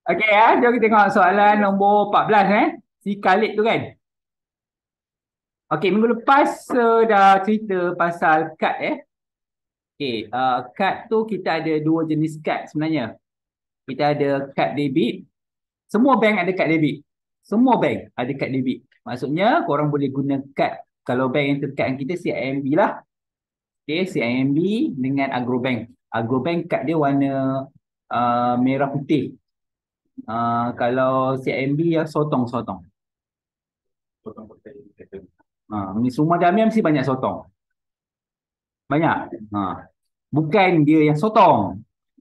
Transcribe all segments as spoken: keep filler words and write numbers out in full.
Okey ya, jom kita tengok soalan nombor empat belas eh. Si Khalid tu kan. Okey, minggu lepas uh, dah cerita pasal kad eh. Okey, uh, kad tu kita ada dua jenis kad sebenarnya. Kita ada kad debit. Semua bank ada kad debit. Semua bank ada kad debit. Maksudnya korang boleh guna kad. Kalau bank yang terdekat dengan kita C I M B lah. Okey, C I M B dengan Agrobank. Agrobank kad dia warna uh, merah putih. Uh, kalau C I M B ya sotong-sotong. Ha, ni rumah Damian mesti banyak sotong. Banyak. Ha. Bukan dia yang sotong.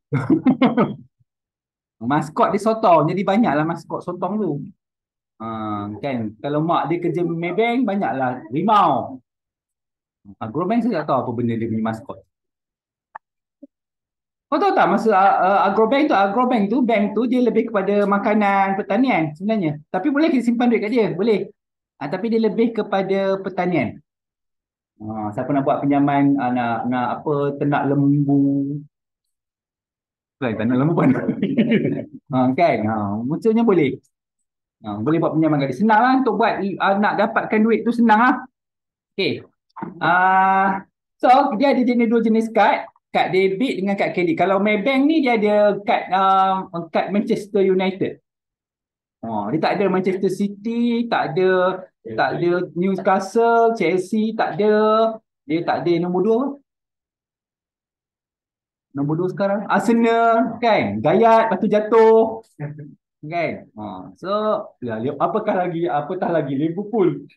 Maskot dia sotong. Jadi banyaklah maskot sotong tu. Ha, kan. Kalau mak dia kerja Maybank, banyaklah rimau. Agrobank saya tak tahu apa benda dia punya maskot. Kau tahu tak masa uh, Agrobank tu, Agrobank tu, bank tu dia lebih kepada makanan pertanian sebenarnya. Tapi boleh kita simpan duit kat dia, boleh. Ha, tapi dia lebih kepada pertanian. Ha, siapa nak buat pinjaman, ha, nak nak apa ternak lembu, kan tanah lembu pun. Ha, kan? Ha, maksudnya boleh. Ha, boleh buat pinjaman kat dia. Senang lah untuk buat uh, nak dapatkan duit tu senang lah. Okay. Uh, so dia ada jenis dua jenis kad. Kad debit dengan kad kredit. Kalau Maybank ni dia ada kad uh, kad Manchester United. Oh, dia tak ada Manchester City, tak ada tak ada Newcastle, Chelsea, tak ada. Dia tak ada nombor dua. Nombor dua sekarang Arsenal kan. Gayat lepas tu jatuh kan. Ha, so ya, apakah lagi apatah lagi Liverpool.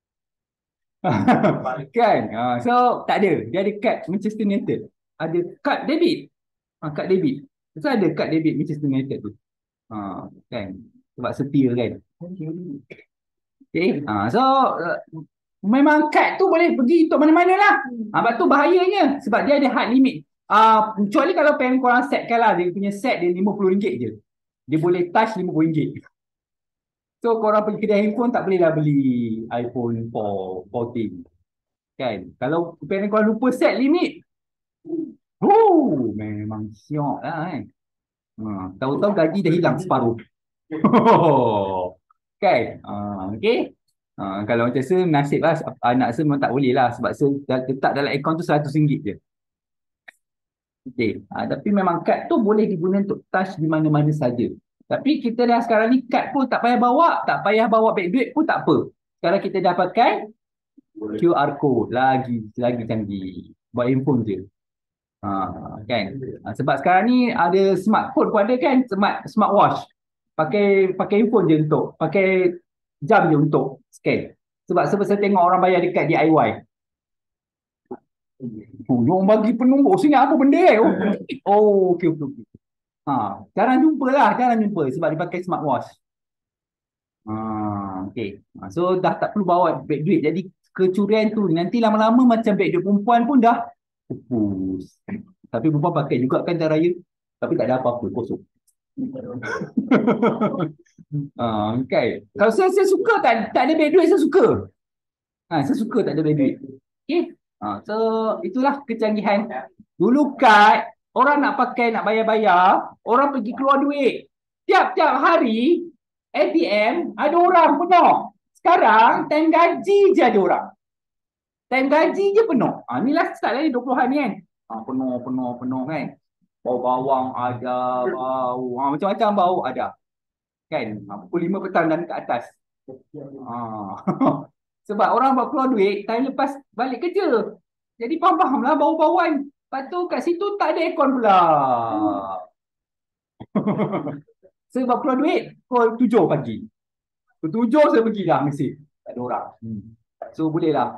Kan. Ha, so tak ada. Dia ada kad Manchester United. Ada kad debit. Ha, kad debit. So ada kad debit Manchester United tu. Ha, kan. Sebab setia kan. Okay. Ha, so uh, memang kad tu boleh pergi untuk mana-mana lah. Ha, sebab tu bahayanya. Sebab dia ada hard limit. Uh, kecuali kalau pengen korang setkan lah. Dia punya set dia lima puluh ringgit je. Dia boleh touch lima puluh ringgit. So korang pergi kedai handphone tak bolehlah beli iPhone four, fourteen. Kan? Kalau pengen korang lupa set limit. Oh, memang syok lah kan. Ha, tahu-tahu gaji dah hilang separuh. Kan? Ha, okay. Ha, kalau macam tu nasib lah anak saya memang tak boleh lah. Sebab saya letak dalam akaun tu seratus ringgit je. Okay. Ha, tapi memang kad tu boleh digunakan untuk touch di mana-mana saja. Tapi kita dah sekarang ni kad pun tak payah bawa, tak payah bawa beg duit pun tak apa. Sekarang kita dapatkan Q R code lagi lagi canggih. Buat handphone je. Ha, kan? Ha, sebab sekarang ni ada smartphone pun ada kan, smart smartwatch. Pakai pakai handphone je untuk, pakai jam je untuk scan. Sebab sebab saya tengok orang bayar dekat D I Y. Oh, yang bagi penunggu sini apa benda eh? Oh, oh okey okey okey. Ha, jarang jumpa lah, jarang jumpa sebab dia pakai smartwatch. Ha, okey. Ha, so dah tak perlu bawa beg duit. Jadi kecurian tu nanti lama-lama macam beg duit perempuan pun dah pupus. Tapi perempuan pakai juga kan cara raya. Tapi tak ada apa-apa, kosong. Ha, okay. Kalau saya, saya suka tak, tak ada beg duit, saya suka. Ha, saya suka tak ada beg duit. Okay. Ha, so itulah kecanggihan. Dulu kad, orang nak pakai, nak bayar-bayar, orang pergi keluar duit. Tiap-tiap hari, A T M, ada orang penuh. Sekarang, time gaji je ada orang. Time gaji je penuh. Ha, inilah start lagi dua puluhan ni kan. Ha, penuh, penuh, penuh kan. Bau bawang ada, bau. Ha, macam-macam bau ada. Kan? Ha, pukul lima petang dan ke atas. Ha. Sebab orang buat keluar duit, time lepas balik kerja. Jadi faham-faham lah bau-bauan. Lepas tu kat situ tak ada aircon pula. Sebab keluar duit, pukul tujuh pagi. Pukul tujuh saya pergi dah mesti. Tak ada orang. Hmm. So boleh lah.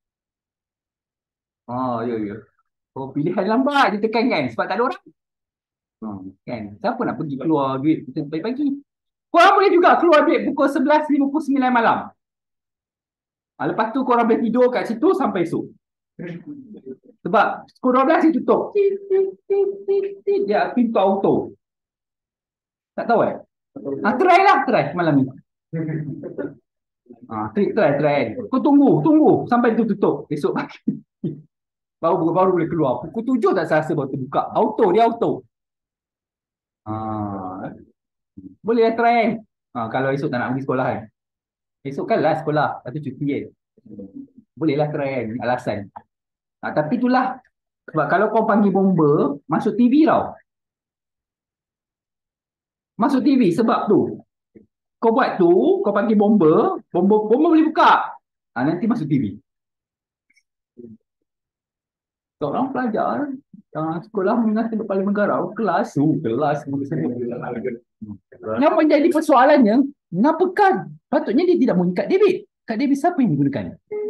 Oh, ya, ya. Oh, pilihan lambat dia tekan kan. Sebab tak ada orang. Hmm, kan. Siapa nak pergi keluar duit pagi-pagi? Korang boleh juga keluar duit pukul sebelas lima puluh sembilan malam. Ha, lepas tu korang boleh tidur kat situ sampai esok. Sebab pukul dua belas dia tutup. Dia pintu auto. Tak tahu eh? Ha, try lah, try malam ni. Ha, try, try, try. Kau tunggu, tunggu sampai tu tutup esok pagi. Baru, baru boleh keluar. Pukul tujuh tak rasa baru terbuka. Auto, dia auto. Ha. Boleh lah try. Ha, kalau esok tak nak pergi sekolah kan. Esok kan lah sekolah. Lepas tu cuti kan. Boleh lah try kan. Alasan. Ha, tapi itulah. Sebab kalau kau panggil bomba, masuk T V tau. Masuk T V sebab tu. Kau buat tu, kau panggil bomba, bomba, bomba boleh buka. Ha, nanti masuk T V. Seorang pelajar uh, sekolah menengah tempat paling menggarau, kelas, uh, kelas. Yang menjadi persoalannya, kenapakah patutnya dia tidak menggunakan debit? Kad debit siapa yang digunakan?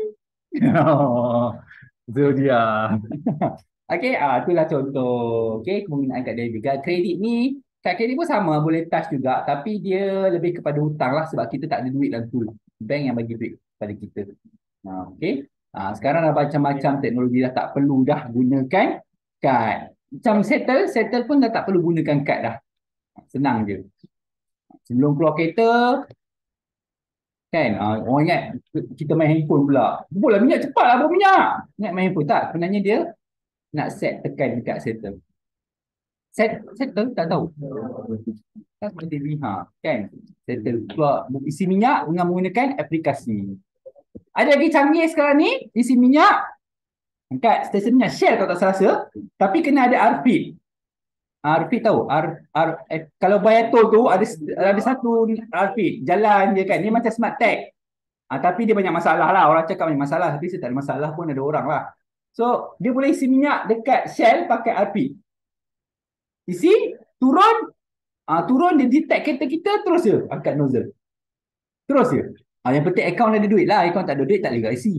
Itu dia. Okey, ah itulah contoh. Okey, penggunaan kad debit. Kad kredit ni, kad kredit pun sama, boleh touch juga, tapi dia lebih kepada hutang lah sebab kita tak ada duit dalam tu. Bank yang bagi duit pada kita. Ha, okey. Ha, sekarang dah macam-macam teknologi dah tak perlu dah gunakan kad. Macam settle, settle pun dah tak perlu gunakan kad dah. Senang je. Sebelum keluar kereta, kan, ha, orang ingat kita main handphone pula. Bola minyak cepat lah, bawa minyak. Ingat main handphone tak? Sebenarnya dia nak set tekan dekat settle. Set, settle tak tahu. Tak seperti lihat, kan? Settle keluar isi minyak dengan menggunakan aplikasi. Ada lagi canggih sekarang ni, isi minyak kat stesen minyak Shell kalau tak salah rasa, tapi kena ada R P. R P tahu? R, R, eh, kalau bayar tol tu ada ada satu R P, jalan je kan. Ni macam smart tag. Ah, tapi dia banyak masalah lah. Orang cakap banyak masalah, tapi saya tak ada masalah pun ada orang lah. So, dia boleh isi minyak dekat Shell pakai R P. Isi, turun, ah, turun dia detect kereta kita, terus je angkat nozzle. Terus je. Ah, yang penting akaun ada duit lah. Akaun tak ada duit, tak boleh isi.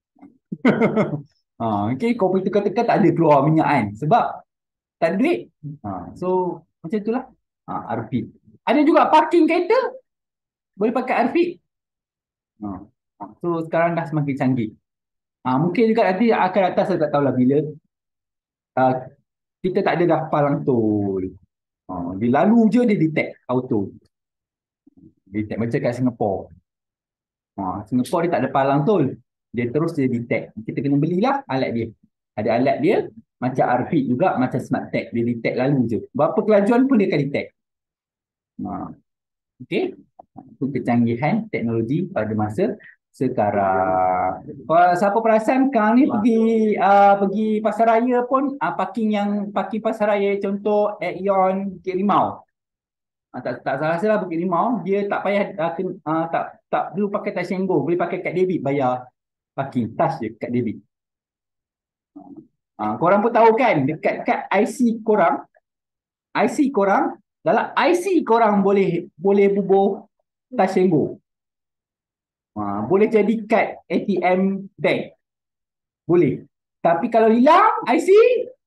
Ha, okay, kau pergi tekan-tekan tak ada keluar minyak kan. Sebab tak ada duit. Ha, so, macam itulah. Ha, R P. Ada juga parking kereta. Boleh pakai R P. Ha. So, sekarang dah semakin canggih. Ha, mungkin juga nanti akan datang, saya tak tahulah bila. Uh, kita tak ada dah palang tol. Ha, dia lalu je dia detect auto. Detect macam kat Singapura. Ha, Singapura dia tak ada palang tol. Dia terus dia detect. Kita kena belilah alat dia. Ada alat dia, macam R P juga, macam smart tag. Dia detect lalu je. Berapa kelajuan pun dia akan detect. Ha. Okey. Itu kecanggihan teknologi pada masa sekarang. Kalau siapa perasan sekarang ni pergi uh, pergi pasaraya pun uh, parking yang parking pasaraya contoh Aeon Bukit Limau. Uh, tak tak salah salah Bukit Limau dia tak payah uh, uh, tak tak perlu pakai touch and go, boleh pakai kad debit bayar parking, touch je kad debit. Uh, korang pun tahu kan dekat dekat I C korang, I C korang dalam I C korang boleh boleh bubuh touch and go. Ha, boleh jadi kad A T M bank. Boleh. Tapi kalau hilang I C,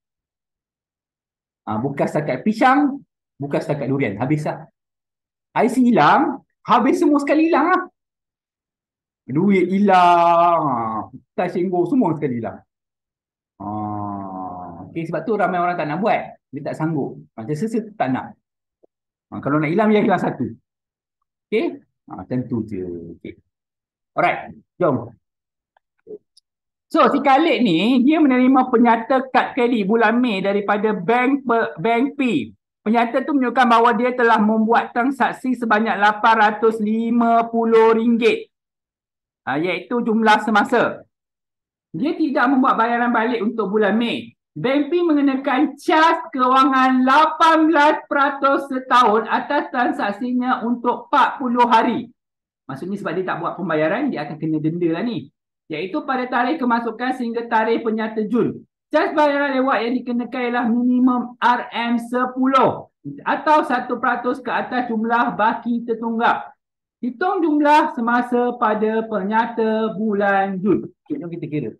ha, bukan setakat pisang, bukan setakat durian. Habis lah. I C hilang, habis semua sekali hilang lah. Duit hilang, touch and go, semua sekali hilang. Ha, okay, sebab tu ramai orang tak nak buat. Dia tak sanggup. Macam sesa tak nak. Ha, kalau nak hilang, dia hilang satu. Okay? Ha, tentu je. Okay. Alright, jom. So, si Khalid ni, dia menerima penyata kad kredit bulan Mei daripada bank bank P. Penyata tu menunjukkan bahawa dia telah membuat transaksi sebanyak lapan ratus lima puluh ringgit. Ha, iaitu jumlah semasa. Dia tidak membuat bayaran balik untuk bulan Mei. Bank P mengenakan cas kewangan lapan belas peratus setahun atas transaksinya untuk empat puluh hari. Maksudnya sebab dia tak buat pembayaran, dia akan kena denda lah ni. Iaitu pada tarikh kemasukan sehingga tarikh penyata Jun. Cas bayaran lewat yang dikenakan ialah minimum R M sepuluh atau satu peratus ke atas jumlah baki tertunggak. Hitung jumlah semasa pada penyata bulan Jun. Okay, jom kita kira.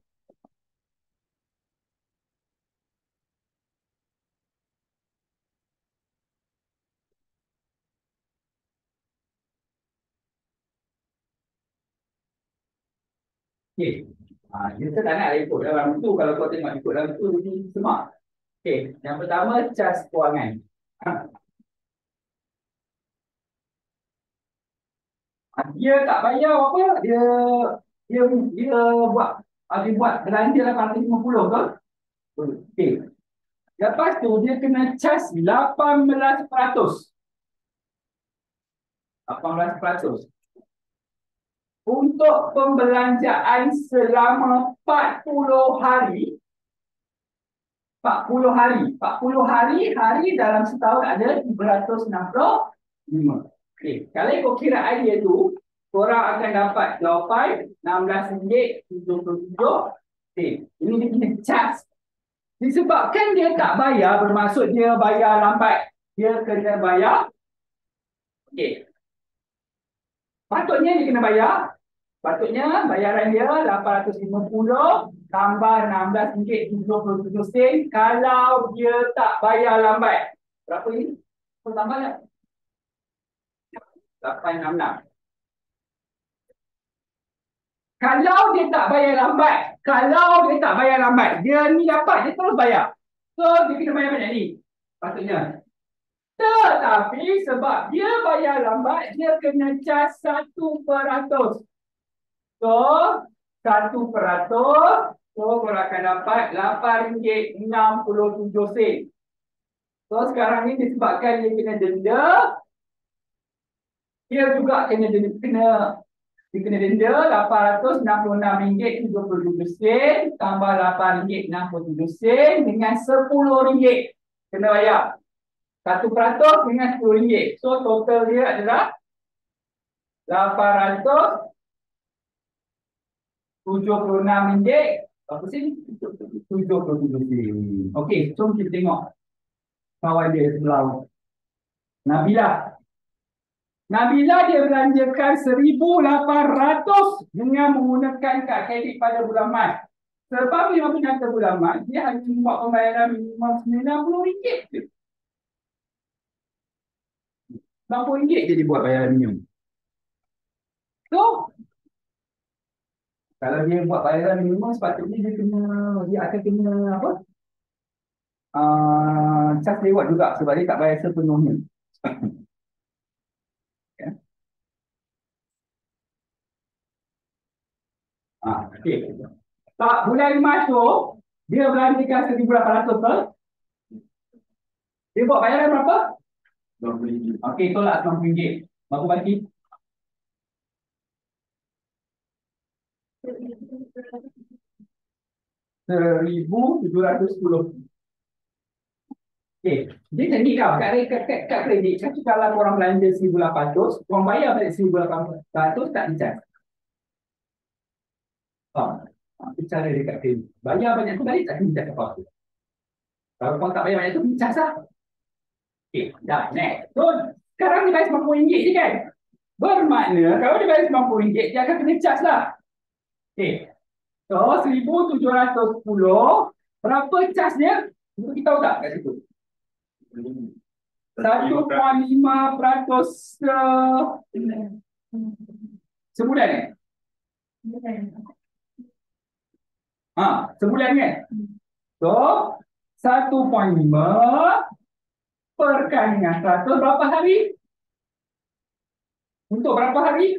Okey. Ha, kita tak nak ikut dalam tu. Kalau kau tengok ikut dalam tu, ni semak. Okey, yang pertama cas kewangan. Ha. Dia tak bayar apa, dia dia dia buat dia buat belanja lapan ratus lima puluh betul? Okey. Lepas tu dia kena cas lapan belas peratus. lapan belas peratus. Untuk pembelanjaan selama empat puluh hari, empat puluh hari, empat puluh hari, hari dalam setahun ada tiga ratus enam puluh lima. Okey, kalau ikut kiraan dia tu, korang akan dapat jawapan enam belas ringgit tujuh puluh tujuh. Okey, ini dia punya charge. Disebabkan dia tak bayar, bermaksud dia bayar lambat. Dia kena bayar. Okey. Patutnya dia kena bayar. Patutnya bayaran dia lapan ratus lima puluh tambah enam belas ringgit tujuh puluh tujuh sen kalau dia tak bayar lambat. Berapa ini? Apa tambahnya? lapan enam enam. Kalau dia tak bayar lambat, kalau dia tak bayar lambat, dia ni dapat, dia terus bayar. So, dia kena bayar banyak ni. Patutnya. Tetapi sebab dia bayar lambat, dia kena charge satu peratus. So, satu peratus, so korang akan dapat lapan ringgit enam puluh tujuh sen. So, sekarang ni disebabkan dia kena denda, dia juga kena denda, kena, dia kena denda lapan ratus enam puluh enam ringgit tujuh puluh tujuh sen tambah lapan ringgit enam puluh tujuh sen dengan sepuluh ringgit kena bayar. Satu peratus dengan sepuluh ringgit. So, total dia adalah lapan ratus tujuh puluh enam ringgit. Apa sini? tujuh puluh tujuh sen. Okey, jom kita tengok kawan dia sebelah. Nabila. Nabila dia belanjakan seribu lapan ratus dengan menggunakan kad kredit pada bulan Mac. Sebab lima puluh kata bulan Mac, dia hanya buat pembayaran minimum sembilan puluh ringgit. sembilan puluh ringgit je dia buat bayaran minimum. So, kalau dia buat bayaran minimum, sepatutnya dia kena, dia akan kena apa? Uh, charge lewat juga sebab dia tak bayar sepenuhnya. Okay. Ah, okay. Tak, bulan masuk, dia belanjakan seribu lapan ratus per. Dia buat bayaran berapa? sembilan puluh ringgit. Okey, tolak sembilan puluh ringgit. Berapa bagi? seribu tujuh ratus sepuluh. Okey, dia jadi kau kat kat kat, kat kredit. Kan kalau orang belanja seribu lapan ratus, orang bayar balik seribu lapan ratus tak dicat. Faham? Itu cara dia kat kredit. Bayar banyak tu balik tak dicat apa-apa. Kalau kau tak bayar banyak tu, dicat lah. Okey, dah, next. So, sekarang dia bayar sembilan puluh ringgit je kan? Bermakna, kalau dia bayar sembilan puluh ringgit, dia akan kena charge lah. Okey. So, seribu tujuh ratus sepuluh. Berapa charge dia? Kita tahu tak kat situ? satu koma lima peratus uh, sebulan ni? Ha, sebulan kan? So, satu koma lima perkali dengan seratus berapa hari? Untuk berapa hari?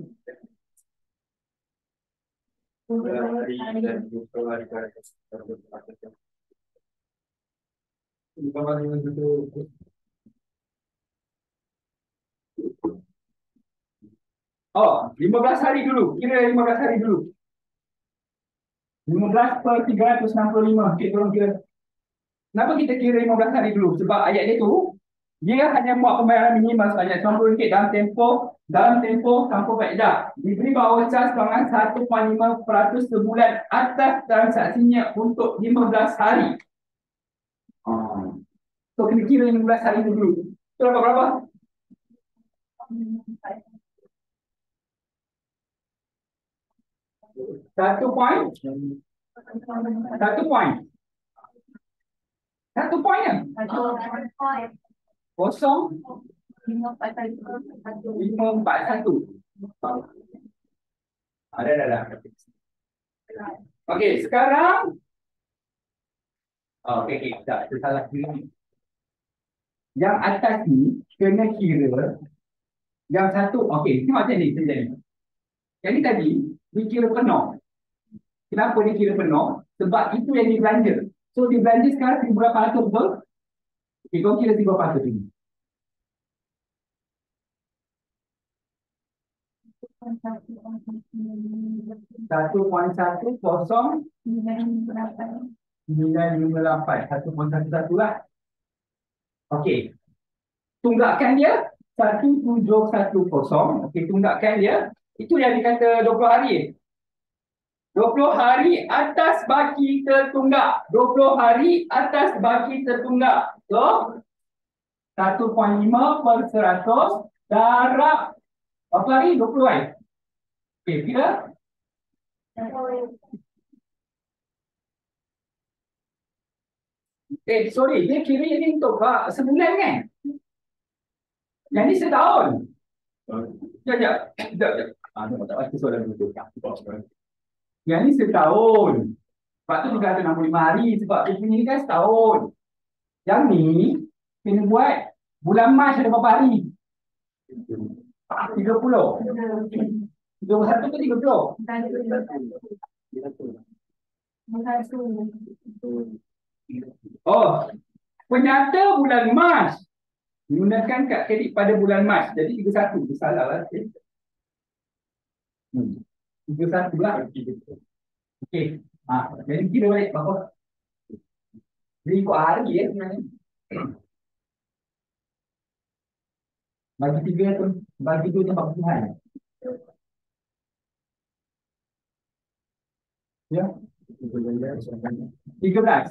Oh, lima belas hari dulu. Kira lima belas hari dulu. lima belas per tiga ratus enam puluh lima. Okey, tolong kira. Kenapa kita kira lima belas hari dulu? Sebab ayat dia tu, dia hanya buat pembayaran minimal sebanyak sembilan puluh ringgit dalam tempoh dalam tempoh tanpa faedah. Diberi bahawa charge pelanggan satu koma lima peratus sebulan atas transaksinya untuk lima belas hari. Oh. So, kena kira lima belas hari dulu. Itu dapat berapa? Satu poin. Satu poin. Satu poin ya? Kosong. Lima empat satu. Ada, ada, ada. Okey, sekarang. Oh, okey, okey. Tak, saya salah kira ni. Yang atas ni, kena kira. Yang satu, okey, ni macam ni. Yang ni tadi, dikira penuh. Kenapa dia kira penuh? Sebab itu yang dibelanja. So, dibelanja sekarang seribu lapan ratus betul? Okey, kau kira seribu lapan ratus ini. satu koma satu kosong sembilan lima lapan. satu koma satu satu lah. Okey. Tunggakan dia satu tujuh satu kosong. Okey, tunggakan dia. Itu yang dikata dua puluh hari. dua puluh hari atas baki tertunggak. dua puluh hari atas baki tertunggak. So, satu koma lima per seratus darab berapa hari? dua puluh hari. Okey, kira? Eh, sorry. Dia kira ini untuk uh, sebulan kan? Yang ni setahun. Sekejap, sekejap. Sekejap, sekejap. Ah, tak pasti soalan betul. Yang ni setahun. Sebab tu juga ada enam puluh lima hari. Sebab dia punya ni kan setahun. Yang ni, kena buat bulan Mac ada berapa hari? tiga puluh. tiga puluh satu ke tiga puluh? Oh, penyata bulan Mac. Menggunakan kad kredit pada bulan Mac. Jadi tiga puluh satu. Itu salah lah. Hmm. tiga puluh satu lah. Okey. Ha, jadi kira balik berapa? Jadi ikut hari ya sebenarnya. Bagi tiga tu, bagi dua tu empat puluh hari. Ya. tiga belas.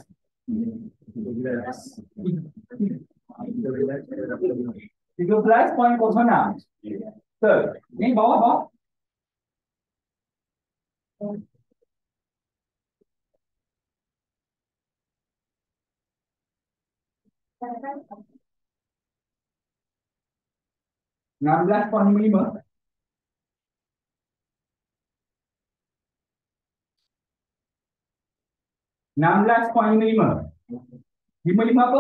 tiga belas koma kosong enam. Betul. Ni bawah bawah. enam belas koma lima lima. enam belas koma lima lima. lima lima apa?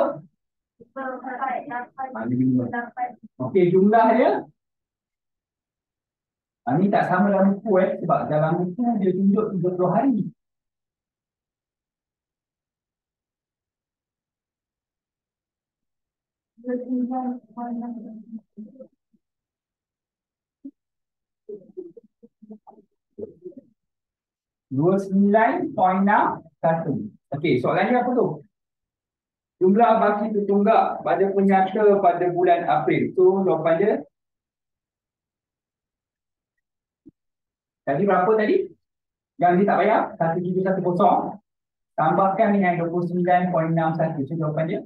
Ah, lima lima. Okey, jumlah dia. Ah, ni tak sama dalam buku eh. Sebab dalam buku dia tunjuk tiga puluh hari. dua puluh sembilan koma enam satu. Okey, soalannya apa tu? Jumlah baki tertunggak pada penyata pada bulan April. Tu jawapan dia. Tadi berapa tadi? Yang dia tak bayar? satu tujuh satu kosong. Tambahkan dengan dua puluh sembilan koma enam satu. Tu jawapan dia.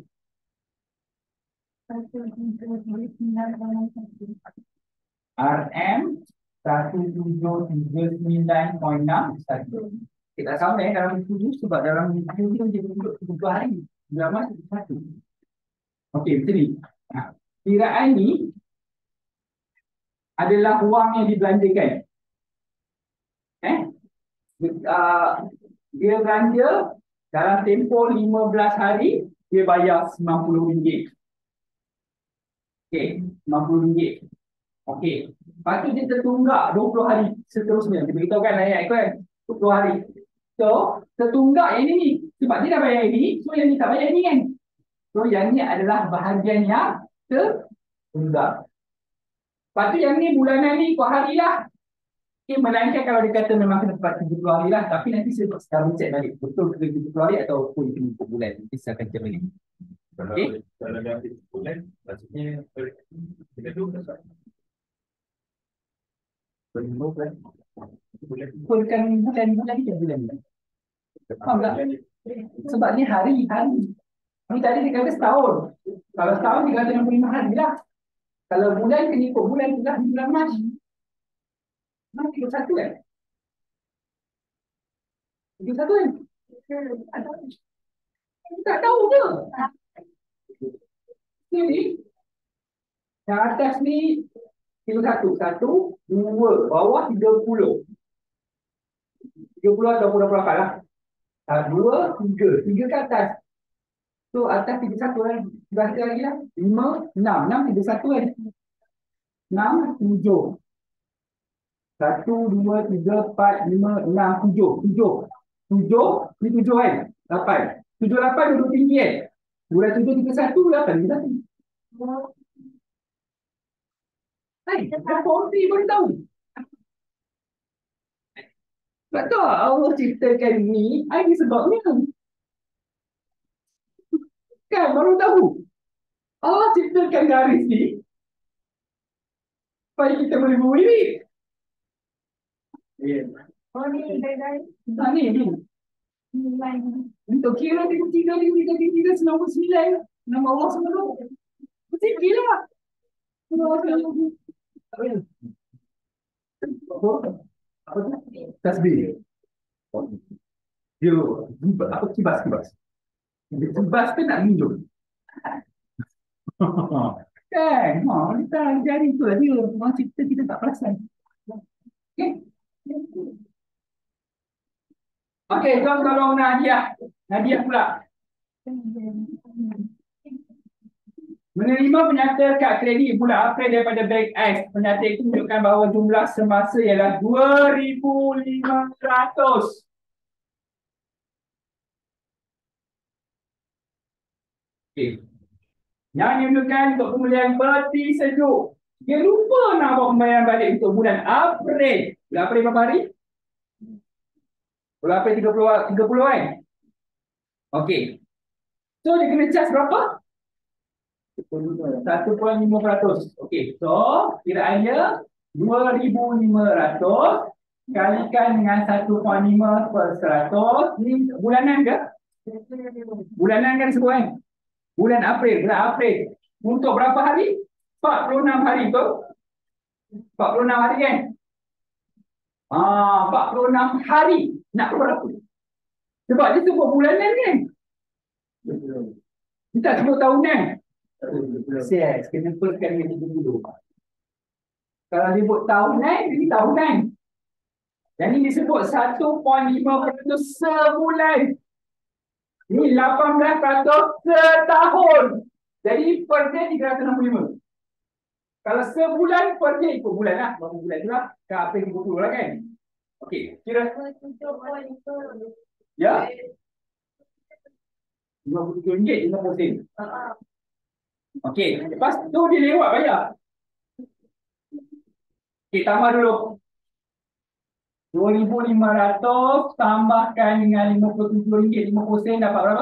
R M satu tujuh tiga sembilan koma enam satu. Kita sama eh dalam tujuh sebab dalam tujuh dia tunjuk tiga puluh hari. Dalam satu. Okey, macam ni. Ha. Kiraan ni adalah wang yang dibelanjakan. Eh? Uh, dia belanja dalam tempoh lima belas hari, dia bayar sembilan puluh ringgit. Okey, sembilan puluh ringgit. Okey. Lepas tu dia tertunggak dua puluh hari seterusnya. Dia beritahu kan ayat kan? dua puluh hari. So, tertunggak yang ni. Sebab dia dah bayar ini, so yang ni tak bayar ini kan? So, yang ni adalah bahagian yang tertunggak. Lepas tu yang ni bulanan ni ikut hari lah. Okay, melainkan kalau dia kata memang kena tepat tujuh puluh hari lah. Tapi nanti saya sekarang cek balik. Betul ke tujuh puluh hari ataupun kena ikut bulan. Nanti saya akan cek balik. Okay. Kalau dah habis bulan, maksudnya kita tu kan? Bulan bulan Bukan bulan-bulan ke bulan-bulan. Faham tak? Sebab ni hari-hari. Ni tadi dia kata setahun. Kalau setahun dia kata enam puluh lima hari lah. Kalau bulan kena ikut bulan tu lah. Bulan Mac. Mac tiga puluh satu kan? tiga puluh satu kan? Kita tak tahu ke? Ni yang atas ni tiga puluh satu. Satu, dua, bawah tiga puluh. tiga puluh ataupun dua puluh lapan lah. Dua, tiga. Tiga ke atas. So atas tiga puluh satu kan. Baca lagi lah. Lima, enam. Enam tiga puluh satu kan. Enam, tujuh. Satu, dua, tiga, empat, lima, enam, tujuh. Tujuh. Tujuh, ni tujuh kan. Lapan. Tujuh, lapan duduk tinggi kan. Bulan tujuh, tiga puluh satu, lapan, tiga puluh satu. Hai, apa orang ni baru tahu? Tak tahu Allah ciptakan ni, ada sebabnya. Kan, baru tahu. Allah ciptakan garis ni, supaya kita boleh berwirid. Ya. Oh ni dari Ha, ni, ni. nilai Untuk kira tiga tiga tiga tiga tiga tiga sembilan puluh sembilan. Nama Allah semua. Mesti kira. Apa? Apa tu? Tasbih. Dia apa kibas kibas. Dia kibas kan nak minum. Kan? Ha, kita jadi tu lah dia. Orang cerita kita tak perasan. Okey. Okey, jom tolong Nadia. Nadia pula. Menerima penyata kad kredit bulan April daripada Bank X. Penyata itu menunjukkan bahawa jumlah semasa ialah dua ribu lima ratus. Okey. Yang menunjukkan untuk pembelian peti sejuk. Dia lupa nak buat pembayaran balik untuk bulan April. Bulan April berapa hari? Bulan April tiga puluh, tiga puluh kan? Okey. So dia kena charge berapa? satu perpuluhan lima peratus. Okey. So kiraannya dua ribu lima ratus kalikan dengan satu perpuluhan lima per seratus. Ni bulanan ke? Bulanan kan sebut kan? Bulan April, bulan April. Untuk berapa hari? empat puluh enam hari tu. empat puluh enam hari kan? Ah, empat puluh enam hari nak berapa? Sebab dia sebut bulanan kan? Dia tak sebut tahunan. Yes, kena perkan dengan tiga puluh. Kalau dia sebut tahunan, jadi tahunan. Yang ini disebut satu perpuluhan lima peratus sebulan. Ini lapan belas peratus setahun. Jadi per day tiga ratus enam puluh lima. Kalau sebulan per day ikut bulan lah. Berapa bulan tu lah. Ke April tiga puluh lah kan. Okey. Kira. Ya. lima puluh tujuh ringgit lima puluh sen. Okey. Lepas tu dia lewat bayar. Okey, tambah dulu. dua ribu lima ratus tambahkan dengan lima puluh tujuh ringgit lima puluh sen dapat berapa?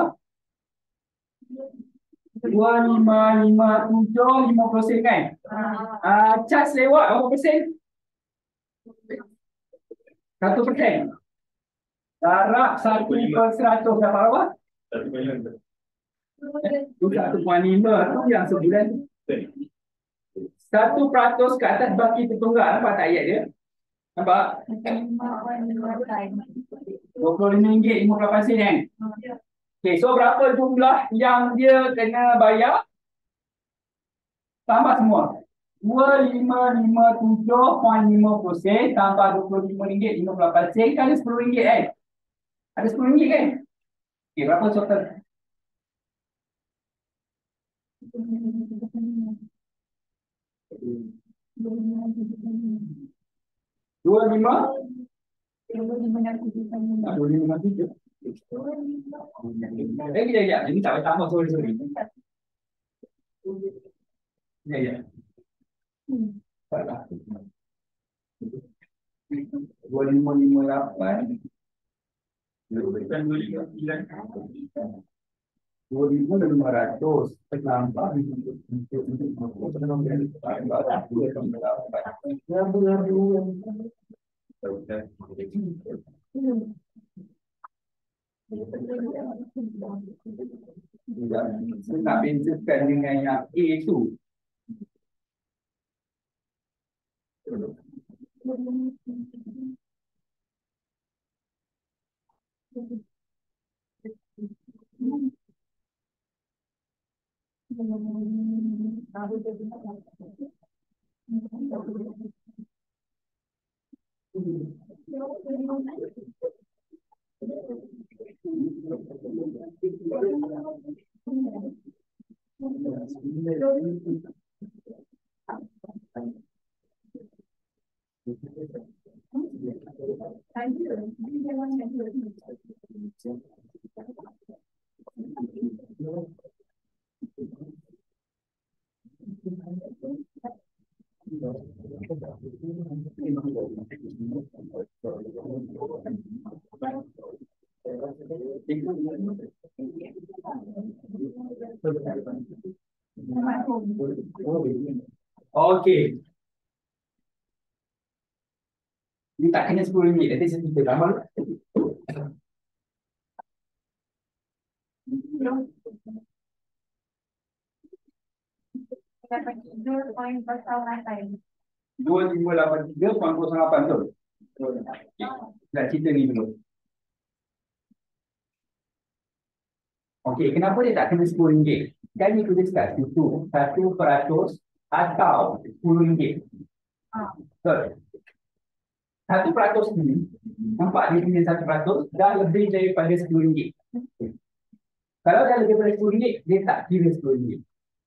dua ribu lima ratus lima puluh tujuh lima puluh sen kan? Uh, charge lewat berapa persen? satu persen. Darab satu per seratus dapat berapa? Satu million. Itu satu perpuluhan lima tu yang sebulan. Satu peratus ke atas baki tertunggak. Nampak tak ayat dia? Nampak? dua puluh lima ringgit lima puluh lapan sen kan? Okey, so berapa jumlah yang dia kena bayar? Tambah semua. dua ribu lima ratus lima puluh tujuh perpuluhan lima puluh sen tambah dua puluh lima ringgit lima puluh lapan sen kan ada sepuluh ringgit kan? Ada sepuluh ringgit kan? Okey, berapa total? Dua lima, dua lima tujuh. Eh, ya ya, ini tak boleh tambah sorry sorry. Ya ya. Dua lima lima lapan. Dua ribu lima ratus tambah untuk nak bezakan dengan yang A itu. Okey. Ini tak kena sepuluh ringgit. Nanti saya cerita gambar. Dua ribu lapan puluh tiga perpuluhan kosong lapan tu. Nak cerita ni dulu. Okey, kenapa dia tak kena sepuluh ringgit? Kan ni kita cakap situ satu peratus atau sepuluh ringgit. Betul. Satu peratus ni, nampak dia punya satu peratus dah lebih daripada sepuluh ringgit. Kalau dah lebih daripada sepuluh ringgit, dia tak kira sepuluh ringgit.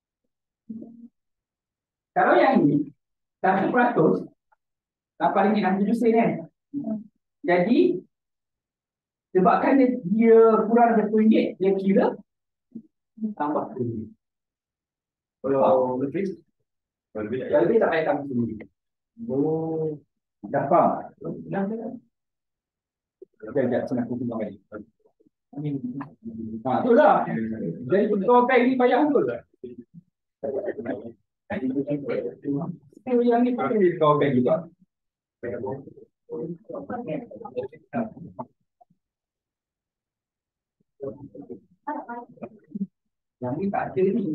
Kalau yang ni, satu peratus, lapan ringgit enam puluh tujuh sen kan? Jadi, sebabkan dia, dia kurang daripada sepuluh ringgit, dia kira tambah sepuluh ringgit. Kalau lebih, kalau lebih, kalau lebih tak payah tambah sepuluh ringgit. Oh, dah faham? Dah, dah. Sekejap, sekejap, senang aku tengok lagi. Ha, tu lah. Jadi betul kan ini payah betul tak? Yang ni pakai di kau kan juga. Yang ni tak ada ni.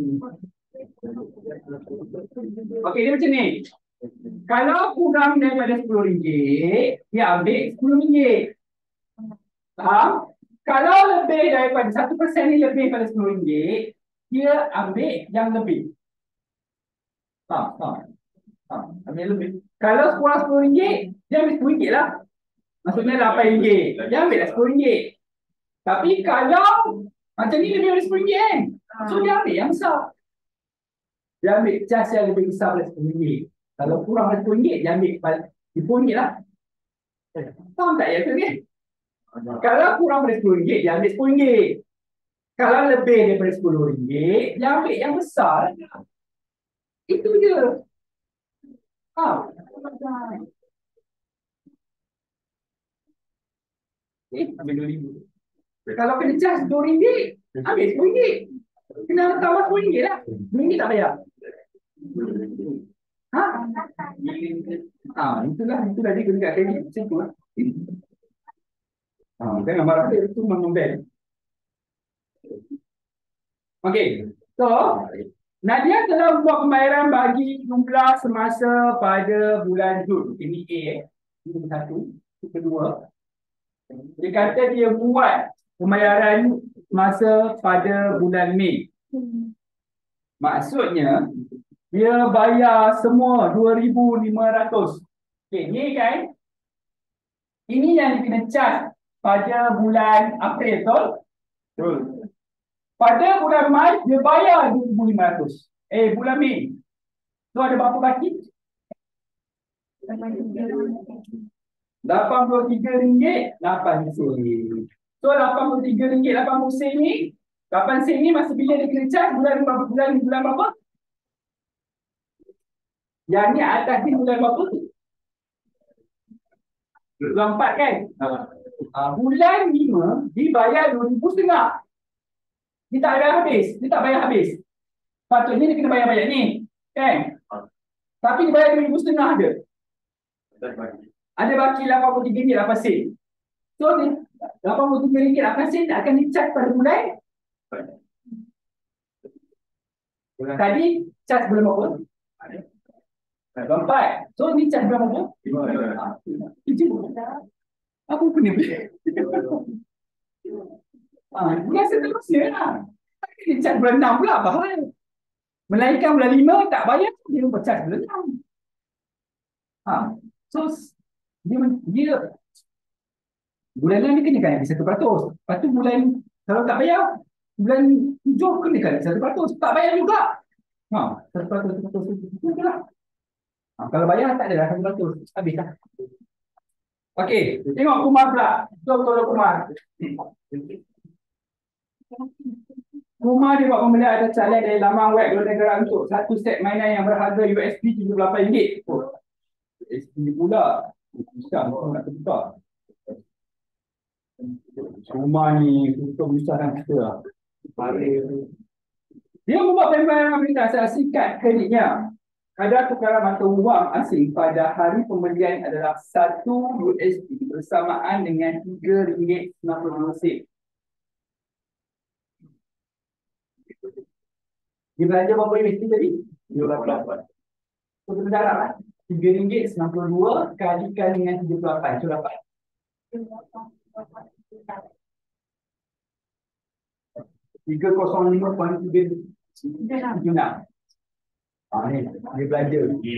Okey, dia macam ni. Kalau kurang daripada sepuluh ringgit, dia ambil sepuluh ringgit. Faham? Kalau lebih daripada satu persen ni lebih daripada sepuluh ringgit, dia ambil yang lebih. Faham? Faham? Faham? Ambil lebih. Kalau kurang sepuluh ringgit, dia ambil sepuluh ringgit lah. Maksudnya lapan ringgit. Dia ambil lah sepuluh ringgit. Tapi kalau macam ni lebih daripada sepuluh ringgit kan? So dia ambil yang besar. Dia ambil cas yang lebih besar daripada sepuluh ringgit. Kalau kurang daripada sepuluh ringgit, dia ambil sepuluh ringgit lah. Faham tak ya tu ni? Kalau kurang daripada sepuluh ringgit, dia ambil sepuluh ringgit. Kalau lebih daripada sepuluh ringgit, dia ambil yang besar. Itu je. Faham? Eh, ambil dua ribu. Kalau kena cas dua ringgit, ambil sepuluh ringgit. Kena tambah sepuluh ringgit lah. dua ringgit tak bayar. Ha? Ah, itulah, itulah dia kena kat kredit. Macam tu lah. Ah, jangan marah dia, itu memang best. Okey. So, Nadia telah buat pembayaran bagi jumlah semasa pada bulan Jun. Ini A eh. Ini satu. Ini kedua. Dia kata dia buat pembayaran masa pada bulan Mei. Maksudnya, dia bayar semua dua ribu lima ratus. Okey, ni kan? Ini yang dia kena charge pada bulan April, betul? Betul. Pada bulan Mac, dia bayar dua ribu lima ratus. Eh, bulan Mei. So, ada berapa baki? lapan puluh tiga ringgit lapan sen. So, lapan puluh tiga ringgit lapan puluh sen ni, lapan sen ni masa bila dia kena charge bulan berapa? Bulan, bulan berapa? Yang ni atas ni bulan berapa? Bulan empat kan? Uh, bulan lima dibayar dua ribu setengah. Dia tak bayar habis. Dia tak bayar habis. Patutnya dia kena bayar banyak ni. Kan? Tapi dia bayar dua ribu setengah je. Ada baki lapan puluh tiga ringgit lapan sen. So, lapan puluh tiga ringgit lapan sen tak akan di-charge pada bulan. Tadi charge bulan berapa? Bulan empat. So, ni charge bulan berapa? Apa pun ni? Ah, bulan seterusnya lah. Dia charge bulan enam pula, bahaya. Melainkan bulan lima tak bayar, dia charge bulan enam. Ha. So, dia, dia bulan enam dia kenakan lagi satu peratus. Lepas tu bulan, kalau tak bayar, bulan tujuh kenakan lagi satu peratus. Tak bayar juga. Ha, satu peratus, satu peratus, satu peratus lah. Ha, kalau bayar tak adalah satu peratus. Habis lah. Okey, tengok Kumar pula. Betul-betul Kumar. Kumar dia buat pembelian ada calon dari laman web Golden Gerak untuk satu set mainan yang berharga U S D tujuh puluh lapan ringgit. Oh, U S D pula. Susah nak tukar. Kumar ni untuk usahakan kita lah. Dia membuat pembayaran Amerika secara singkat kreditnya. Kadar tukaran mata wang asing pada hari pembelian adalah satu U S D bersamaan dengan tiga ringgit sembilan puluh lima sen. Dia belanja berapa U S D tadi? dua puluh lapan. So, kita darab lah. tiga ringgit sembilan puluh dua kalikan dengan tiga puluh lapan. So, dapat. tiga kosong lima perpuluhan tiga enam. Ah, ni dia belanja.